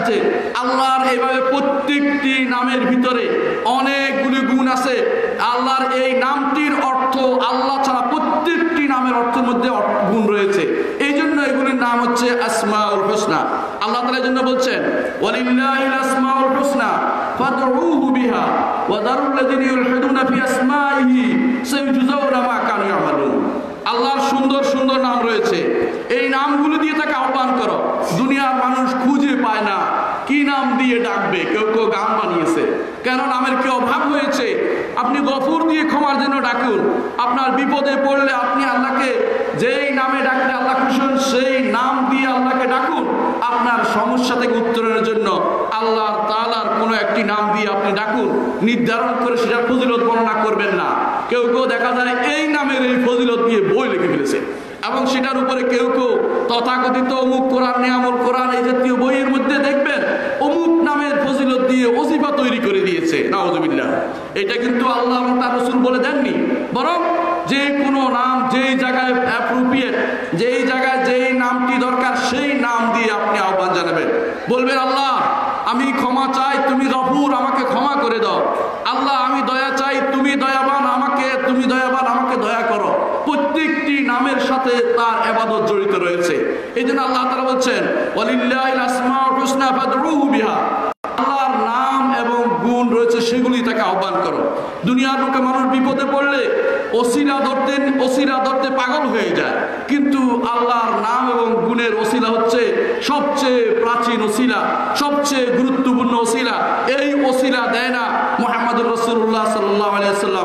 আসছে। আল্লাহর এইভাবে প্রত্যেকটি নামের ভিতরে অনেকগুলি গুণ আছে। আল্লাহর এই নামটির অর্থ আল্লাহ ছাড়া প্রত্যেকটি নামের অর্থের মধ্যে গুণ রয়েছে। এই জন্য এগুলির নাম হচ্ছে আসমাউল হুসনা। আল্লাহ তাআলা এই জন্য বলছেন ওয়ালিল্লাহিল আসমাউল হুসনা ফাদউহু বিহা ওয়া দারুল লাযিনা ইউলহিদুনা ফি আসমাইহি সাইয়ুজজাউনা মা কানু ইয়ামালুন। আল্লাহর সুন্দর সুন্দর নাম রয়েছে, এই নামগুলো দিয়ে তাকে আহ্বান করো। দুনিয়ার মানুষ খুঁজে পায় না কি নাম দিয়ে ডাকবে, কেউ কেউ গান বানিয়েছে, কেন নামের কি অভাব হয়েছে। আপনি গফুর দিয়ে ক্ষমার জন্য ডাকুন। আপনার বিপদে পড়লে আপনি আল্লাহকে যেই নামে ডাকলে আল্লাহ খুশি হন, সেই নাম দিয়ে আল্লাহকে ডাকুন। আপনার সমস্যা থেকে উত্তরণের জন্য আল্লাহ তাআলার কোনো একটি নাম দিয়ে আপনি ডাকুন। নির্ধারণ করে সেটার ফজিলত বর্ণনা করবেন না। কেউ কেউ দেখা যায় এই নামের এই ফজিলত দিয়ে বই লিখে ফেলেছে, এবং সেটার উপরে কেউ কেউ তথাকথিত অমুক কোরআন নিয়ামল কোরআন এই জাতীয় বইয়ের মধ্যে দেখবেন অমুক নামের ফজিলত দিয়ে ওজিফা তৈরি করে দিয়েছে। নাউযুবিল্লাহ। এটা কিন্তু আল্লাহ এবং তার রাসূল বলে দেননি, বরং যে কোনো নাম যেই জায়গায় অ্যাপ্রোপ্রিয়েট, যেই জায়গায় যেই নামটি দরকার সেই নাম দিয়ে আপনি আহ্বান জানাবেন। বলবেন আল্লাহ আমি ক্ষমা চাই, তুমি গফুর, আমাকে ক্ষমা করে দাও। আল্লাহ আমি দয়া চাই, তুমি দয়াবান, আমাকে তুমি দয়াবান, আমাকে দয়া করো। প্রত্যেকটি নামের সাথে তার ইবাদত জড়িত রয়েছে। এই জন্য আল্লাহ তাআলা বলছেন ওয়ালিল্লাহিল আসমাউল হুসনা ফাদউহু বিহা। আল্লাহর নাম এবং গুণ রয়েছে, সেগুলি তাকে আহ্বান করো। দুনিয়ার লোকে মানুষ বিপদে পড়লে ওসিলা ধরতে ওসিলা ধরতে পাগল হয়ে যায়, কিন্তু আল্লাহর নাম এবং গুণের ওসিলা হচ্ছে সবচেয়ে প্রাচীন ওসিলা, সবচেয়ে গুরুত্বপূর্ণ ওসিলা। এই ওসিলা দেয় না মুহাম্মদুর রাসূলুল্লাহ সাল্লাল্লাহু আলাইহি ওয়াসাল্লাম।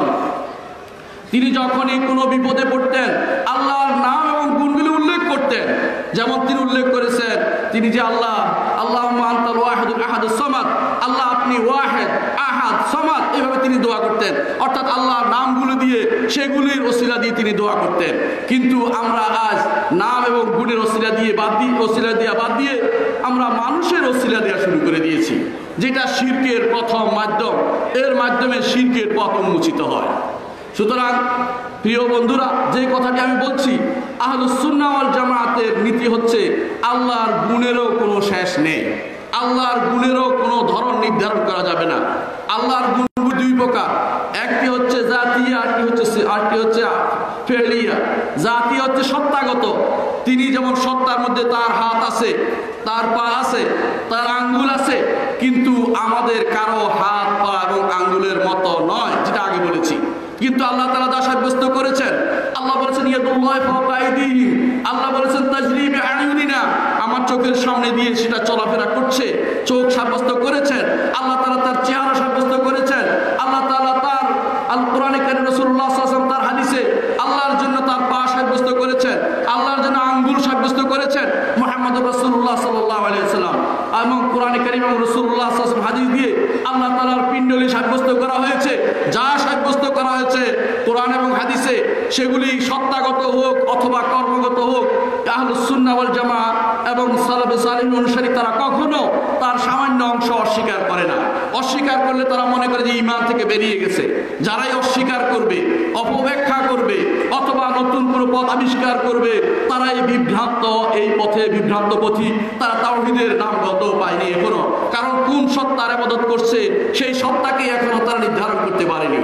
তিনি যখনই কোনো বিপদে পড়তেন আল্লাহর নাম এবং গুণগুলি উল্লেখ করতেন। যেমন তিনি উল্লেখ করেছেন তিনি যে আল্লাহ আল্লাহুম্মা আনতাল ওয়াহিদুল আহাদুস সামাদ, আল্লাহ আপনি ওয়াহিদ আহাদ সামাদ, এইভাবে তিনি দোয়া করতেন। অর্থাৎ আল্লাহর নামগুলো দিয়ে সেগুলির ওসিলা দিয়ে তিনি দোয়া করতেন। কিন্তু আমরা আজ নাম এবং গুণের ওসিলা দিয়ে বাদ দিয়ে ওসিলা দিয়ে বাদ দিয়ে আমরা মানুষের ওসিলা দেওয়া শুরু করে দিয়েছি, যেটা শিরকের প্রথম মাধ্যম। এর মাধ্যমে শিরকের পথ উন্মোচিত হয়। সুতরাং প্রিয় বন্ধুরা, যে কথাটি আমি বলছি, আহলুস সুন্নাহ ওয়াল জামাতের নীতি হচ্ছে আল্লাহর গুণেরও কোনো শেষ নেই, আল্লাহর গুণেরও কোনো ধরন নির্ধারণ করা যাবে না। আল্লাহর গুণ দুই প্রকার, একটি হচ্ছে জাতীয়, আরটি হচ্ছে আরটি হচ্ছে ফেলিয়া। জাতীয় হচ্ছে সত্তাগত, তিনি যেমন সত্তার মধ্যে তার হাত আছে, তার পা আছে, তার আঙ্গুল আছে, কিন্তু আমাদের কারো হাত পা এবং আঙ্গুলের মতো নয়, যেটা আগে বলেছি। কিন্তু আল্লাহ তাআলা যা সাব্যস্ত করেছেন, আল্লাহ বলেছেন ইয়াদুল্লাহি ফাওকা আইদিহিম, আল্লাহ বলেছেন তাজরি বিআয়ুনিনা, আমার চোখের সামনে দিয়ে সেটা চলাফেরা করছে, চোখ সাব্যস্ত করেছেন। আল্লাহ তাআলা তার চেহারা সাব্যস্ত করেছেন। আল্লাহ তাআলা তার আল কোরআনে কারীম রাসূলুল্লাহ সাল্লাল্লাহু আলাইহি ওয়াসাল্লাম তার হাদিসে আল্লাহর জন্য তার পা সাব্যস্ত করেছেন, আল্লাহর জন্য আঙ্গুল সাব্যস্ত করেছেন মুহাম্মদুর রাসূলুল্লাহ সাল্লাল্লাহু আলাইহি ওয়াসাল্লাম। এবং কোরআনে কারীম এবং রাসূলুল্লাহ সাল্লাল্লাহু আলাইহি ওয়াসাল্লাম হাদিস দিয়ে আল্লাহ তাআলার পিণ্ডলি সাব্যস্ত করা হয়েছে। যা সাব্যস্ত করা হয়েছে কোরআন এবং হাদিসে, সেগুলি সত্তাগত হোক অথবা কর্মগত হোক, আহলুস সুন্নাহ ওয়াল জামাআহ এবং সালাফে সালিহিন অনুসারী তারা কখনো তার সামান্য অংশ অস্বীকার করে না। অস্বীকার করলে তারা মনে করে যে ঈমান থেকে বেরিয়ে গেছে। যারাই অস্বীকার করবে, অপব্যাখ্যা করবে অথবা নতুন কোনো পথ আবিষ্কার করবে, তারাই বিভ্রান্ত, এই পথে বিভ্রান্ত পথী। তারা তাওহীদের নামগত পায়নি এখনো, কারণ কোন সত্তার ইবাদত করছে সেই সত্তাকে এখনো তারা নির্ধারণ করতে পারেনি।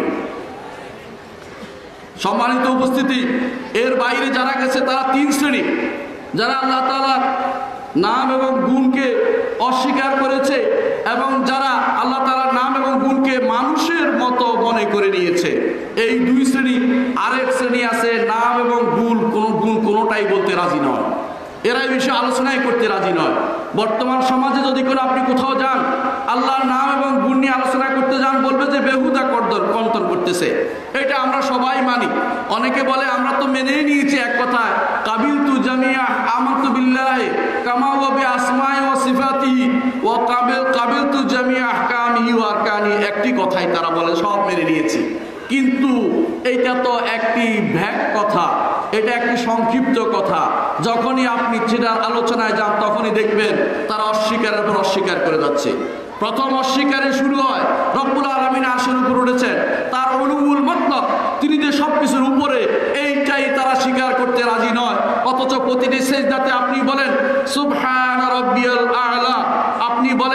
সম্মানিত উপস্থিতি, এর বাইরে যারা গেছে তারা তিন শ্রেণী। যারা আল্লাহ তাআলার নাম এবং গুণকে অস্বীকার করেছে এবং যারা আল্লাহ তাআলার নাম এবং গুণকে মানুষের মতো মনে করে নিয়েছে, এই দুই শ্রেণী। আরেক শ্রেণী আছে নাম এবং গুণ কোন গুণ কোনোটাই বলতে রাজি নয়, এরা এই বিষয়ে আলোচনাই করতে রাজি নয়। বর্তমান সমাজে যদি কোনো আপনি কোথাও যান, আল্লাহর নাম এবং গুণ নিয়ে আলোচনা করতে যান, বলবে যে বেহুদা কর্তন করতেছে। এটা আমরা সবাই মানি। অনেকে বলে আমরা তো মেনেই নিয়েছি এক কথায়, কাবিল তু জামিয়া আমানতু বিল্লাহি কামা ওয়া বিআসমাই ওয়া সিফাতিহি ওয়া কাবিল কাবিল তু জামিয়া আহকামিহি ওয়া আরকানি, একটি কথাই তারা বলে সব মেনে নিয়েছি। কিন্তু এইটা তো একটি ভ্যাগ কথা, এটা একটি সংক্ষিপ্ত কথা। যখনই আপনি সেটার আলোচনায় যান তখনই দেখবেন তারা অস্বীকারের পর অস্বীকার করে যাচ্ছে। প্রথম অস্বীকারে শুরু হয় রব্বুল আলামিন আরশের উপর উঠেছেন, তার উলুউল মতলব, তিনি যে সবকিছুর উপরে, এইটাই তারা স্বীকার করতে রাজি নয়। অথচ প্রতিটি সিজদাতে আপনি বলেন সুবহান রাব্বিয়াল আ'লা, আপনি বলেন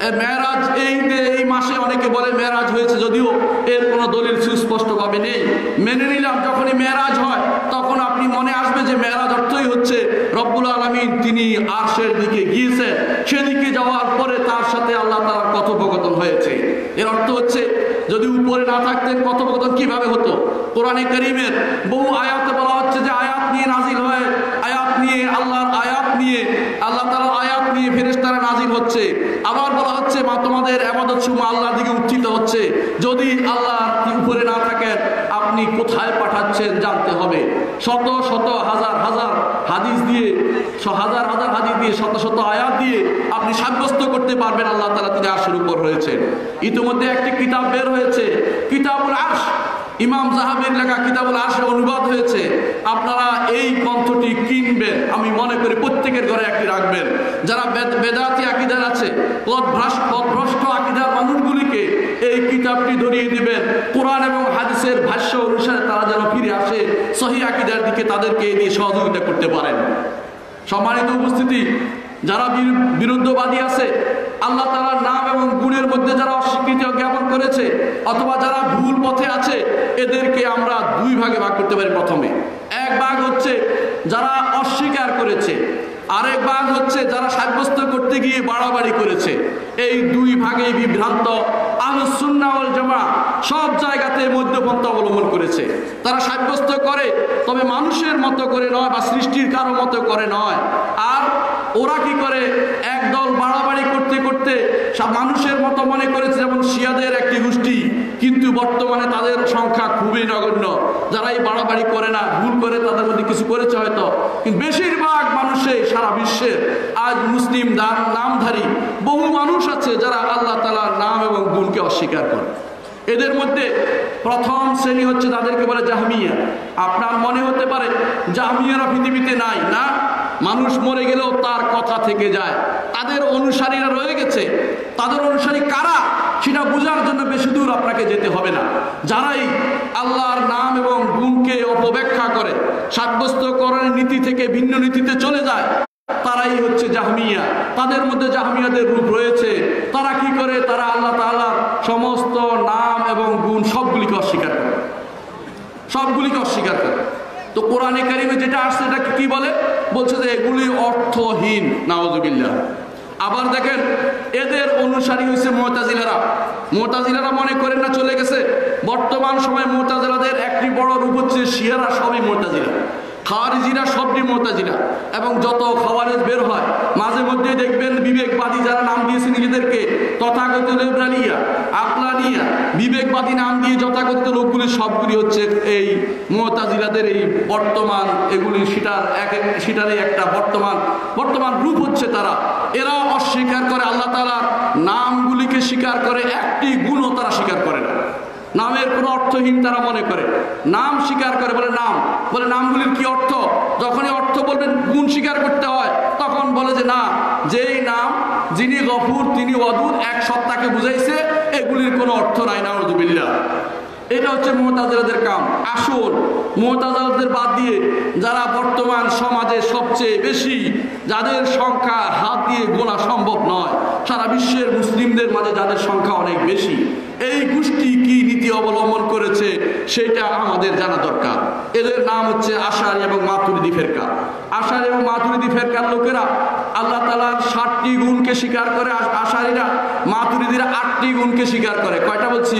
মেরাজ এই এই মাসে অনেকে বলে মেরাজ হয়েছে, যদিও এর কোনো দলিল সুস্পষ্টভাবে নেই। মেনে নিলাম যখনই মেরাজ হয় তখন আপনি মনে আসবে যে মেরাজ অর্থই হচ্ছে রব্বুল আলামিন তিনি আরশের দিকে গিয়েছেন, সেদিকে যাওয়ার পরে তার সাথে আল্লাহ তাআলার কথোপকথন হয়েছে। এর অর্থ হচ্ছে যদি উপরে না থাকতেন কথোপকথন কিভাবে হতো? কোরআনে কারীমের বহু আয়াতে বলা হচ্ছে যে আয়াত নিয়ে নাজিল হয়, আয়াত নিয়ে আল্লাহর আয়াত নিয়ে আল্লাহ তাআলার আয়াত নিয়ে ফেরেশতারা নাজিল হচ্ছে। আবার বলা হচ্ছে মা তোমাদের ইবাদত সমূহ আল্লাহর দিকে উত্থিত হচ্ছে। যদি আল্লাহ উপরে না থাকেন আপনি কোথায় পাঠাচ্ছেন জানতে হবে। শত শত হাজার হাজার হাদিস দিয়ে হাজার হাজার হাদিস দিয়ে শত শত আয়াত দিয়ে আপনি সাব্যস্ত করতে পারবেন আল্লাহ তাআলা তিনি আরশের উপর রয়েছেন। ইতিমধ্যে একটি কিতাব বের হয়েছে, কিতাবুল আরশ, ইমাম যাহাবীর লেখা কিতাবুল আরশে অনুবাদ হয়েছে। আপনারা এই গ্রন্থটি কিনবেন, আমি মনে করি প্রত্যেকের ঘরে একটি রাখবেন। যারা বেদাতি আকীদার আছে, পথভ্রষ্ট পথভ্রষ্ট আকীদার মানুষগুলিকে এই কিতাবটি ধরিয়ে দিবেন। কোরআন এবং হাদিসের ভাষ্য অনুসারে তারা যেন ফিরে আসে সহিহ আকীদার দিকে, তাদেরকে এই দিয়ে সহযোগিতা করতে পারেন। সম্মানিত উপস্থিতি, যারা বিরুদ্ধবাদী আছে, আল্লাহ তাআলার নাম এবং গুণের মধ্যে যারা অস্বীকৃতি জ্ঞাপন করেছে অথবা যারা ভুল পথে আছে, এদেরকে আমরা দুই ভাগে ভাগ করতে পারি। প্রথমে এক ভাগ হচ্ছে যারা অস্বীকার করেছে, আরেক ভাগ হচ্ছে যারা সাব্যস্ত করতে গিয়ে বাড়াবাড়ি করেছে। এই দুই ভাগে বিভ্রান্ত আহলুস সুন্নাহ ওয়াল জামাআহ সব জায়গাতে মধ্যপন্থা অবলম্বন করেছে। তারা সাব্যস্ত করে, তবে মানুষের মতো করে নয় বা সৃষ্টির কারো মতো করে নয়। আর ওরা কি করে, একদল বাড়াবাড়ি করতে করতে সব মানুষের মতো মনে করেছে, যেমন শিয়াদের একটি গোষ্ঠী, কিন্তু বর্তমানে তাদের সংখ্যা খুবই নগণ্য। যারা এই বাড়াবাড়ি করে না, ভুল করে তাদের মধ্যে কিছু করেছে হয়তো, কিন্তু বেশিরভাগ মানুষই সারা বিশ্বের আজ মুসলিম নামধারী বহু মানুষ আছে যারা আল্লাহ তাআলার নাম এবং গুণকে অস্বীকার করে। এদের মধ্যে প্রথম শ্রেণী হচ্ছে তাদেরকে বলে জাহমিয়া। আপনার মনে হতে পারে জাহমিয়ারা পৃথিবীতে নাই, না, মানুষ মরে গেলেও তার কথা থেকে যায়, তাদের অনুসারীরা রয়ে গেছে। তাদের অনুসারী কারা সেটা বোঝার জন্য বেশি দূর আপনাকে যেতে হবে না। যারাই আল্লাহর নাম এবং গুণকে অপব্যাখ্যা করে, সাব্যস্তকরণের নীতি থেকে ভিন্ন নীতিতে চলে যায়, তারাই হচ্ছে জাহমিয়া। তাদের মধ্যে জাহমিয়াদের রূপ রয়েছে। তারা কি করে, তারা আল্লাহ তাআলার সমস্ত নাম এবং গুণ সবগুলিকে অস্বীকার করে, সবগুলিকে অস্বীকার করে। তো কোরআনে কারিমে যেটা আসছে এটা কি বলে, বলছে যে এগুলি অর্থহীন, নাউযুবিল্লাহ। আবার দেখেন এদের অনুসারী হয়েছে মুতাজিলারা। মুতাজিলারা মনে করেন না চলে গেছে, বর্তমান সময়ে মুতাজিলাদের একটি বড় রূপ হচ্ছে শিয়ারা, সবই মুতাজিলা। খাওয়ারিজিরা সবটি মুতাজিলা, এবং যত খাওয়ারিজ বের হয় মাঝে মধ্যে দেখবেন বিবেকবাদী যারা নাম দিয়েছে নিজেদেরকে, তথাকথিত লিবরালিয়া, আকলানিয়া, বিবেকবাদী নাম দিয়ে যথাকথিত লোকগুলি সবগুলি হচ্ছে এই মুতাজিলাদের এই বর্তমান, এগুলি সেটার এক সেটারই একটা বর্তমান বর্তমান রূপ হচ্ছে তারা। এরা অস্বীকার করে আল্লাহ তাআলার নামগুলিকে, স্বীকার করে একটি গুণও তারা স্বীকার করে না। নামের কোনো অর্থহীন তারা মনে করে, নাম স্বীকার করে, বলে নাম বলে নামগুলির কি অর্থ, যখনই অর্থ বলবেন গুণ স্বীকার করতে হয় তখন বলে যে না, যেই নাম, যিনি গফুর তিনি ওয়াদুদ, এক সত্তাকে বুঝাইছে, এগুলির কোনো অর্থ নাই, নাউযুবিল্লাহ। এটা হচ্ছে মুতাজিলাদের কাম। আসল মুতাজিলাদের বাদ দিয়ে যারা বর্তমান সমাজে সবচেয়ে বেশি, যাদের সংখ্যা হাত দিয়ে গোনা সম্ভব নয়, সারা বিশ্বের মুসলিমদের মাঝে যাদের সংখ্যা অনেক বেশি, এই গোষ্ঠী কি নীতি অবলম্বন করেছে সেটা আমাদের জানা দরকার। এদের নাম হচ্ছে আশারী এবং মাতুরিদি ফেরকা। আশারী এবং মাতুরিদি ফেরকার লোকেরা আল্লাহ তাআলার ষাটটি গুণকে স্বীকার করে, আশারীরা মাতুরিদিরা আটটি গুণকে স্বীকার করে। কয়টা বলছি?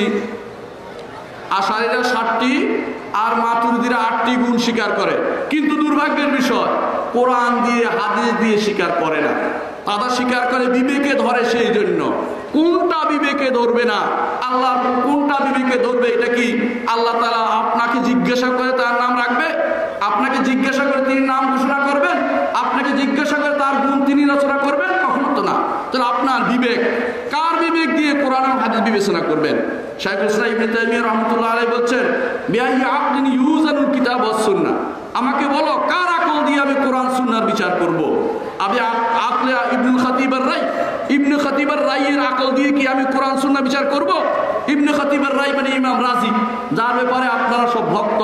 আশারীরা ষাটটি আর মাতুরিদিরা আটটি গুণ স্বীকার করে। কিন্তু দুর্ভাগ্যের বিষয়, কোরআন দিয়ে হাদিস দিয়ে স্বীকার করে না। তারা স্বীকার করে বিবেকে ধরে, সেই জন্য কোনটা বিবেকে ধরবে না, আল্লাহ কোনটা বিবেকে ধরবে, এটা কি আল্লাহ তাআলা আপনাকে জিজ্ঞাসা করে তার নাম রাখবে? আপনাকে জিজ্ঞাসা করে তিনি নাম ঘোষণা করবেন? আপনাকে জিজ্ঞাসা করে তার গুণ তিনি রচনা করবেন? কখনো তো না। তাহলে আপনার বিবেক, কার বিবেক দিয়ে কোরআন এবং হাদিস বিবেচনা করবেন? শাইখুল ইসলাম ইবনে তাইমিয়া রাহমাতুল্লাহ আলাইহি বলছেন, বিআই আকলিন ইউজানুল কিতাব ওয়াস সুন্নাহ, আমাকে বলো কার আকল দিয়ে আমি কোরআন সুন্নাহর বিচার করব? আমি আকলে ইবনুল খতিব আর-রাই, ইবনে খতিব আর-রাইয়ের আকল দিয়ে কি আমি কোরআন সুন্নাহ বিচার করব? ইবনে খতিব আর-রাই মানে ইমাম রাজি, যার ব্যাপারে আপনারা সব ভক্ত,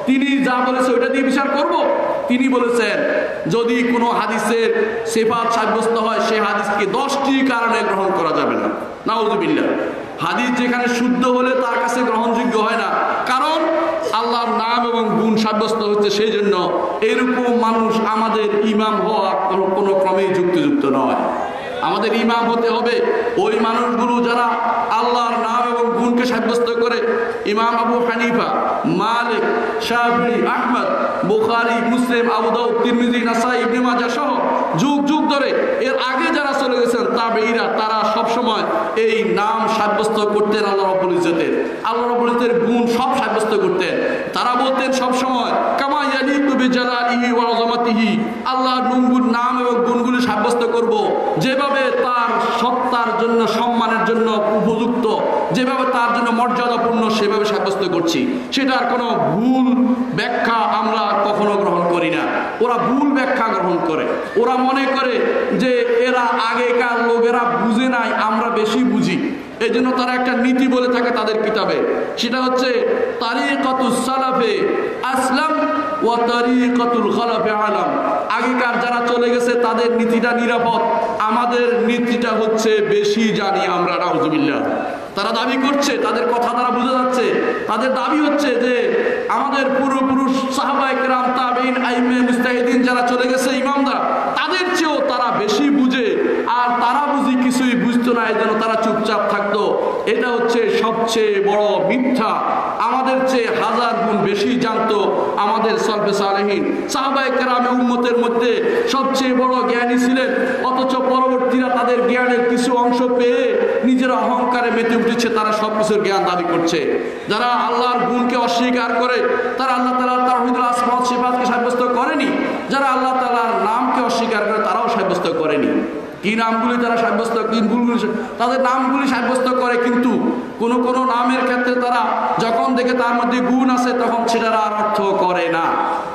তিনি যা বলেছে ওইটা দিয়ে বিচার করব? তিনি বলেছেন যদি কোনো হাদিসের সিফাত সাব্যস্ত হয় সে হাদিসকে দশটি কারণে গ্রহণ করা যাবে না। নাউযুবিল্লাহ। হাদিস যেখানে শুদ্ধ হলে তার কাছে গ্রহণযোগ্য হয় না, কারণ আল্লাহর নাম এবং গুণ সাব্যস্ত হচ্ছে, সেই জন্য এরকম মানুষ আমাদের ইমাম হওয়া কোনো ক্রমেই যুক্তিযুক্ত নয়। আমাদের ইমাম হতে হবে ওই মানুষগুলো যারা আল্লাহর নাম এবং গুণকে সাব্যস্ত করে। ইমাম আবু হানিফা, মালিক, শাফিঈ, আহমদ, বুখারী, মুসলিম, আবু দাউদ, তিরমিজি, নাসাই, ইবনে মাজাহ সহ যুগ যুগ ধরে এর আগে যারা চলে গেছেন তাবেঈরা, তারা সব সময় এই নাম সাব্যস্ত করতেন আল্লাহ রাব্বুল ইজ্জতের, আল্লাহ রাব্বুল ইজ্জতের গুণ সব সাব্যস্ত করতেন। তারা বলতেন সব সময় কামা ইয়ালিকু বিজালালিহি ওয়া আযামাতিহি, আল্লাহর নাম এবং গুণগুলি সাব্যস্ত করব যেভাবে তার সত্তার জন্য, সম্মানের জন্য উপযুক্ত, যেভাবে তার জন্য মর্যাদাপূর্ণ সেভাবে সাব্যস্ত করছি। সেটার কোনো ভুল ব্যাখ্যা আমরা কখনো গ্রহণ করি না। ওরা ভুল ব্যাখ্যা গ্রহণ করে। ওরা মনে করে যে এরা আগেকার লোকেরা বুঝে নাই, আমরা বেশি বুঝি। এই জন্য তারা একটা নীতি বলে থাকে তাদের কিতাবে, সেটা হচ্ছে তারিকাতুস সালাফে আসলাম ওয়া তারিকাতুল খালাফে আলাম। আগেকার যারা চলে গেছে তাদের নীতিটা নিরাপদ, আমাদের নীতিটা হচ্ছে বেশি জানি আমরা। নাউযুবিল্লাহ। তারা দাবি করছে, তাদের কথা দ্বারা বোঝা যাচ্ছে, তাদের দাবি হচ্ছে যে আমাদের পূর্বপুরুষ সাহাবায়ে কেরাম, তাবেঈন, আইম্মে মুজতাহিদিন যারা চলে গেছে ইমামরা, তাদের চেয়েও তারা বেশি বুঝে, আর তারা বুঝি কিছুই বুঝতো না, এই জন্য তারা চুপচাপ থাকতো। এটা হচ্ছে সবচেয়ে বড় মিথ্যা। আমাদের চেয়ে হাজার গুণ বেশি জানতো আমাদের সলফে সালেহীন। সাহাবায়ে কেরাম উম্মতের মধ্যে সবচেয়ে বড় জ্ঞানী ছিলেন, অথচ পরবর্তীরা তাদের জ্ঞানের কিছু অংশ পেয়ে নিজেরা অহংকারে মেতে উঠেছে, তারা সব কিছুর জ্ঞান দাবি করছে। যারা আল্লাহর গুণকে অস্বীকার করে তারা আল্লাহ তাআলার তাওহীদুল আসমা ওয়াস সিফাতকে সাব্যস্ত করেনি। যারা আল্লাহ তাআলার নামকে অস্বীকার করে তারাও সাব্যস্ত করেনি। কি নামগুলি তারা সাব্যস্ত, কি গুণগুলি তাদের নামগুলি সাব্যস্ত করে, কিন্তু কোনো কোনো নামের ক্ষেত্রে তারা যখন দেখে তার মধ্যে গুণ আছে তখন সেটার আর অর্থ করে না।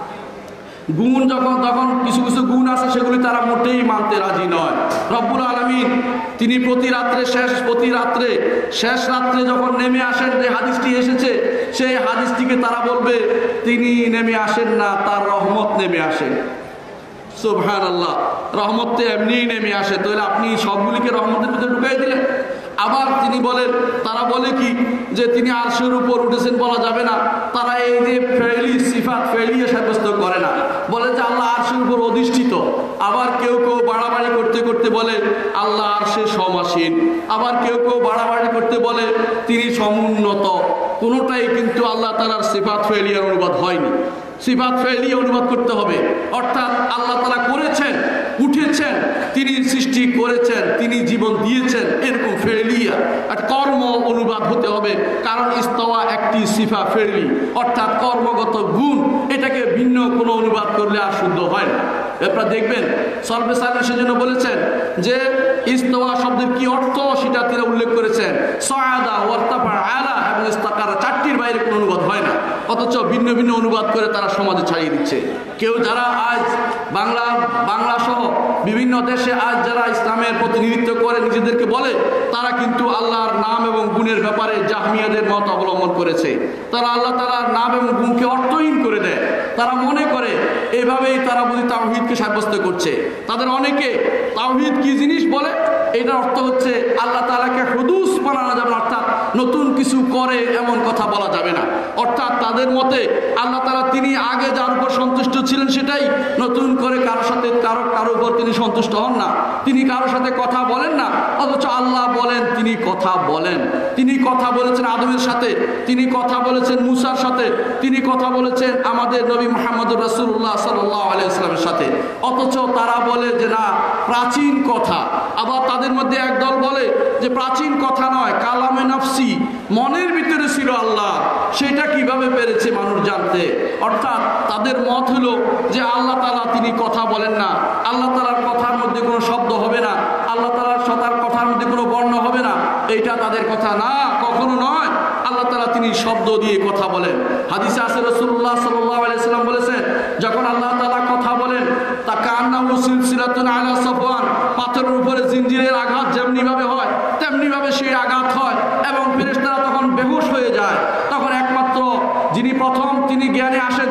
গুণ যখন তখন কিছু কিছু গুণ আছে সেগুলি তারা মোটেই মানতে রাজি নয়। রব্বুল আলামিন তিনি প্রতি রাত্রে শেষ প্রতি রাত্রে শেষ রাত্রে যখন নেমে আসেন, যে হাদিসটি এসেছে সেই হাদিসটিকে তারা বলবে তিনি নেমে আসেন না, তার রহমত নেমে আসেন। সুবহানাল্লাহ। রহমত তো এমনিই নেমে আসে, তাহলে আপনি সবগুলিকে রহমতের ভিতরে ঢুকাই দিলেন। আবার তিনি বলেন, তারা বলে কি যে তিনি আরশের উপর উঠেছেন, বলা যাবে না। তারা এই যে ফেইলি সিফাত ফেইলিয়ে সাব্যস্ত করে না, বলে যে আল্লাহ আরশের উপর অধিষ্ঠিত। আবার কেউ কেউ বাড়াবাড়ি করতে করতে বলে আল্লাহ আরশে সমাসীন। আবার কেউ কেউ বাড়াবাড়ি করতে বলে তিনি সমুন্নত। কোনোটাই কিন্তু আল্লাহ তাআলার সিফাত ফেইলিয়ার অনুবাদ হয়নি। সিফাত ফেইলি অনুবাদ করতে হবে, অর্থাৎ আল্লাহ তাআলা করেছেন, উঠেছেন, তিনি সৃষ্টি করেছেন, তিনি জীবন দিয়েছেন, এরকম ফেইলিয়া আর কর্ম অনুবাদ হতে হবে। কারণ ইস্তাওয়া একটি সিফা ফেইলি, অর্থাৎ কর্মগত গুণ। এটাকে ভিন্ন কোনো অনুবাদ করলে আর শুদ্ধ হয় না। আপনারা দেখবেন সলফে সালেহীন সেজন্য বলেছেন যে ইস্তাওয়া শব্দের কি অর্থ সেটা তিনি উল্লেখ করেছেন। সাআদা, ওয়ারতাফা, আলা এবং ইস্তাকারা, চারটির বাইরে কোনো অনুবাদ হয় না, অথচ ভিন্ন ভিন্ন অনুবাদ করে তারা সমাজে ছাড়িয়ে দিচ্ছে। কেউ যারা আজ বাংলা বাংলা সহ বিভিন্ন দেশে আজ যারা ইসলামের প্রতিনিধিত্ব করে নিজেদেরকে বলে, তারা কিন্তু আল্লাহর নাম এবং গুণের ব্যাপারে জাহমিয়াদের মত অবলম্বন করেছে। তারা আল্লাহ তাআলার নাম এবং গুণকে অর্থহীন করে দেয়। তারা মনে করে এভাবেই তারা বুঝি তাওহীদকে সাব্যস্ত করছে। তাদের অনেকে তাওহীদ কি জিনিস বলে, এটার অর্থ হচ্ছে আল্লাহ তাআলাকে হুদুস বানানো যাবে না, অর্থাৎ নতুন কিছু করে এমন কথা বলা যাবে না। অর্থাৎ তাদের মতে আল্লাহ তাআলা তিনি আগে যার উপর সন্তুষ্ট ছিলেন সেটাই, নতুন করে কারোর সাথে কারো কারো উপর তিনি সন্তুষ্ট হন না। তিনি কারোর সাথে কথা বলেন না, অথচ আল্লাহ বলেন তিনি কথা বলেন। তিনি কথা বলেছেন আদমের সাথে, তিনি কথা বলেছেন মুসার সাথে, তিনি কথা বলেছেন আমাদের নবী মুহাম্মদুর রাসূলুল্লাহ সাল্লাল্লাহু আলাইহি ওয়াসাল্লামের সাথে। অথচ তারা বলে যে না, প্রাচীন কথা। আবার তাদের মধ্যে একদল বলে যে প্রাচীন কথা নয়, কালামে নফসি, মনের ভিতরে ছিল আল্লাহ, সেটা কিভাবে পেরেছে মানুষ জানতে। অর্থাৎ তাদের মত হলো যে আল্লাহ তাআলা তিনি কথা বলেন না, আল্লাহ তাআলার কথার মধ্যে কোনো শব্দ হবে না, আল্লাহ তাআলার সতার কথার মধ্যে কোনো বর্ণ হবে না। এইটা তাদের কথা না, কখনো নয়। আল্লাহ তাআলা তিনি শব্দ দিয়ে কথা বলেন। হাদিসে আছে রাসূলুল্লাহ সাল্লাল্লাহু আলাইহি ওয়াসাল্লাম বলেছেন, যখন আল্লাহ তাআলা কথা বলেন তা কান্নাহু সিলসিলাতুন আলা সাফওয়ান, পাথরের উপরে জিনজিরের আঘাত যেমনি ভাবে হয় তেমনি ভাবে সেই আঘাত হয় এবং ফেরেশতারা তখন বেহুশ হয়ে যায়। তখন একমাত্র যিনি প্রথম তিনি জ্ঞানে আসেন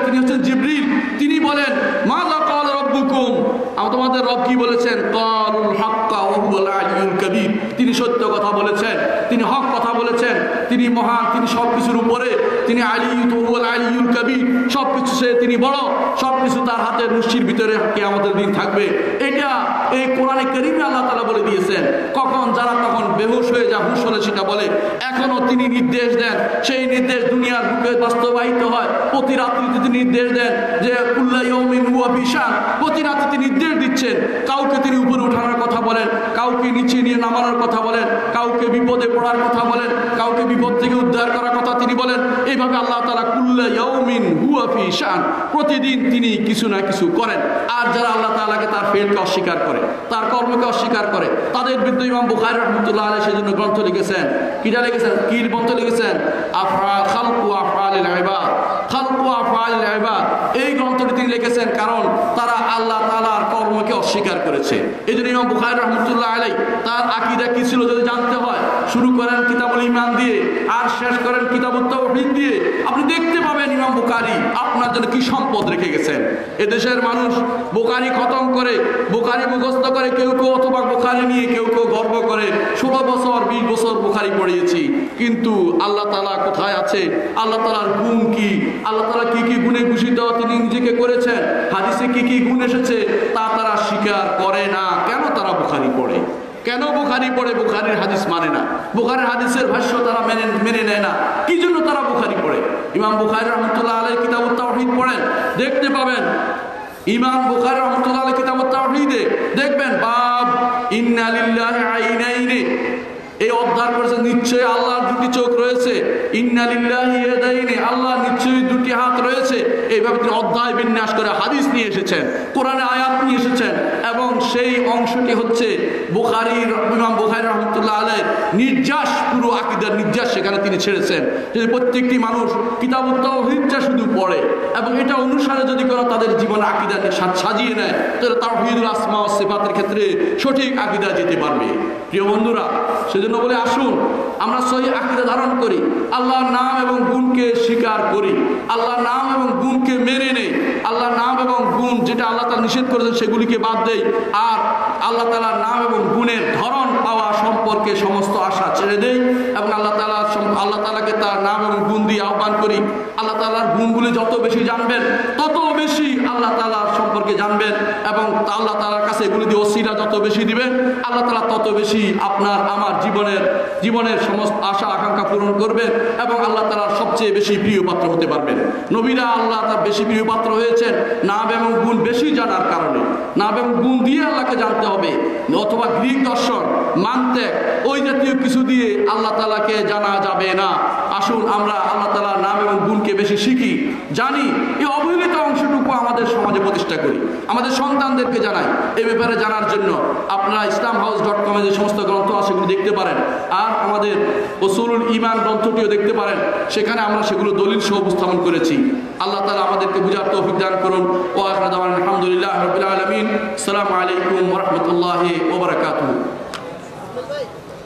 কি বলেছেন? ক্বালুল হাক্কা ওয়া হুয়াল আলিয়ুল কাবীর। তিনি সত্য কথা বলেছেন, তিনি হক কথা বলেছেন, তিনি মহান, তিনি সবকিছুর উপরে, তিনি আলিয়্যু ওয়াল আলিয়ুল কাবীর, সবকিছু সে তিনি বড়, সবকিছু তার হাতের মুষ্টির ভিতরে কিয়ামতের দিন থাকবে। এটা এই কোরআনে কারীমে আল্লাহ তাআলা বলে দিয়েছেন। কখন যারা তখন বেহুশ হয়ে যা হুঁশ হলে সেটা বলে, এখনো তিনি নির্দেশ দেন, সেই নির্দেশ দুনিয়ার বুকে বাস্তবায়িত হয়। প্রতি রাত্রিতে তিনি নির্দেশ দেন যে কুল্লা ইয়াউমিন হুয়া ফি শান, প্রতি রাতে তিনি নির্দেশ দিচ্ছেন। কাউকে তিনি উপরে উঠানোর কথা বলেন, কাউকে নিচে নিয়ে নামানোর কথা বলেন, কাউকে বিপদে পড়ার কথা বলেন, কাউকে বিপদ থেকে উদ্ধার করার কথা তিনি বলেন। এইভাবে আল্লাহ তাআলা কুল্লা ইয়াউমিন হুয়া ফি শান, প্রতিদিন তিনি কিছু না কিছু করেন। আর যারা আল্লাহ তাআলাকে তার ফেলকে অস্বীকার করে, তার কর্মকে অস্বীকার করে, তাদের বিরুদ্ধে ইমাম বুখারী রাহমাতুল্লাহ আলাইহি সেজন্য গ্রন্থ লিখেছেন। কিটা লিখেছেন? কি গ্রন্থ লিখেছেন? আফআল খালকু আফআলিল ইবাদ, খালকু আফআলিল ইবাদ। এই গ্রন্থটি তিনি লিখেছেন কারণ তারা আল্লাহ তাআলার কর্মকে অস্বীকার করেছে। এজন্য ইমাম বুখারী রাহমাতুল্লাহ আলাইহি তার আকীদা কি ছিল যদি জানতে হয়, শুরু করেন কিতাবুল ঈমান দিয়ে আর শেষ করেন কিতাবুত তাওহীদ দিয়ে, আপনি দেখতে পাবেন ইমাম বুখারী আপনার জন্য কি সম্পদ রেখে গেছেন। এদেশের মানুষ বুখারী খতম করে, বুখারী মুখস্থ করে, কেউ কেউ অথবা বুখারী নিয়ে কেউ কেউ গর্ব করে ষোলো বছর বিশ বছর বুখারী পড়িয়েছি। কিন্তু আল্লাহ তাআলা কোথায় আছে? আল্লাহ তাআলার গুণ কি? আল্লাহ তাআলা কি কি গুণে ভূষিত তিনি নিজেকে করেছেন, হাদিসে কি কি গুণ এসেছে তা তারা স্বীকার করে না। কেন তারা বুখারী পড়ে? কেন বুখারী পড়ে? বুখারীর হাদিস মানে না, বুখারীর হাদিসের ভাষ্য তারা মেনে মেনে নেয় না। কি জন্য তারা বুখারী পড়ে? ইমাম বুখারী রাহমাতুল্লাহ আলাইহি কিতাবুত তাওহীদ পড়েন, দেখতে পাবেন ইমাম বুখারী রাহমাতুল্লাহ আলাইহি কিতাবুত তাওহীদে দেখবেন বাব ইন্না লিল্লাহি আইনাইনি, এই অধ্যায় করেছে নিশ্চয়ই আল্লাহর দুটি চোখ রয়েছে। ইন্না লিল্লাহি ইয়াদাইনি, আল্লাহ নিশ্চয়ই দুটি হাত রয়েছে। এইভাবে তিনি অধ্যায় বিন্যাস করে হাদিস নিয়ে এসেছেন, কোরআনে আয়াত নিয়ে এসেছেন, এবং সেই অংশটি হচ্ছে বুখারীর ইমাম বুখারী রাহমাতুল্লাহ আলাইহির নির্যাস, পুরো আকীদার নির্যাস সেখানে তিনি ছেড়েছেন। যদি প্রত্যেকটি মানুষ কিতাবুত তাওহীদটা শুধু পড়ে এবং এটা অনুসারে যদি কোনো তাদের জীবনে আকীদা সাজিয়ে নেয়, তাহলে তাওহীদুল আসমা ওয়াস সিফাতের ক্ষেত্রে সঠিক আকীদা যেতে পারবে। প্রিয় বন্ধুরা, সেজন্য বলে আসুন আমরা সহিহ আকীদা ধারণ করি, আল্লাহর নাম এবং গুণকে স্বীকার করি, আল্লাহর নাম এবং গুণকে মেনে নেই, আল্লাহর নাম এবং গুণ যেটা আল্লাহ তাআলা নিষেধ করেছেন সেগুলিকে বাদ দেই, আর আল্লাহ তাআলার নাম এবং গুণের ধরন পাওয়া সম্পর্কে সমস্ত আশা ছেড়ে দেই এবং আল্লাহ তাআলা আল্লাহ তাআলাকে তার নাম এবং গুণ দিয়ে আহ্বান করি। আল্লাহ তাআলার গুণগুলি যত বেশি জানবেন তত বেশি আল্লাহ তাআলার সম্পর্কে জানবেন, এবং আল্লাহ তাআলার কাছে এগুলি দিয়ে ওসিলা যত বেশি দিবেন, আল্লাহ তাআলা তত বেশি আপনার আমার জীবনের জীবনের সমস্ত আশা আকাঙ্ক্ষা পূরণ করবেন এবং আল্লাহ তাআলার সবচেয়ে বেশি প্রিয় পাত্র হতে পারবেন। নবীরা আল্লাহ তার বেশি প্রিয় পাত্র হয়েছেন নাম এবং গুণ বেশি জানার কারণে। নাম এবং গুণ দিয়ে আল্লাহকে জানতে হবে, অথবা গ্রিক দর্শন মানতে ওই জাতীয় কিছু দিয়ে আল্লাহ তাআলাকে জানা যাবে না। আসুন আমরা আল্লাহ তাআলার নাম এবং গুণকে বেশি শিখি, জানি, এই অবহেলিত অংশটুকু আমাদের সমাজে প্রতিষ্ঠা করি, আমাদের সন্তানদেরকে জানাই। এই ব্যাপারে জানার জন্য আপনারা ইসলাম হাউস ডট কমে যে সমস্ত গ্রন্থ আছে সেগুলো দেখতে পারেন, আর আমাদের উসুলুল ঈমান গ্রন্থটিও দেখতে পারেন, সেখানে আমরা সেগুলো দলিল সহ উপস্থাপন করেছি। আল্লাহ তাআলা আমাদেরকে বুঝার তৌফিক দান করুন। ওয়া আখিরু দাওয়ানা আলহামদুলিল্লাহি রাব্বিল আলামিন। আসসালামু আলাইকুম ওয়া রাহমাতুল্লাহি ওয়া বারাকাতুহু।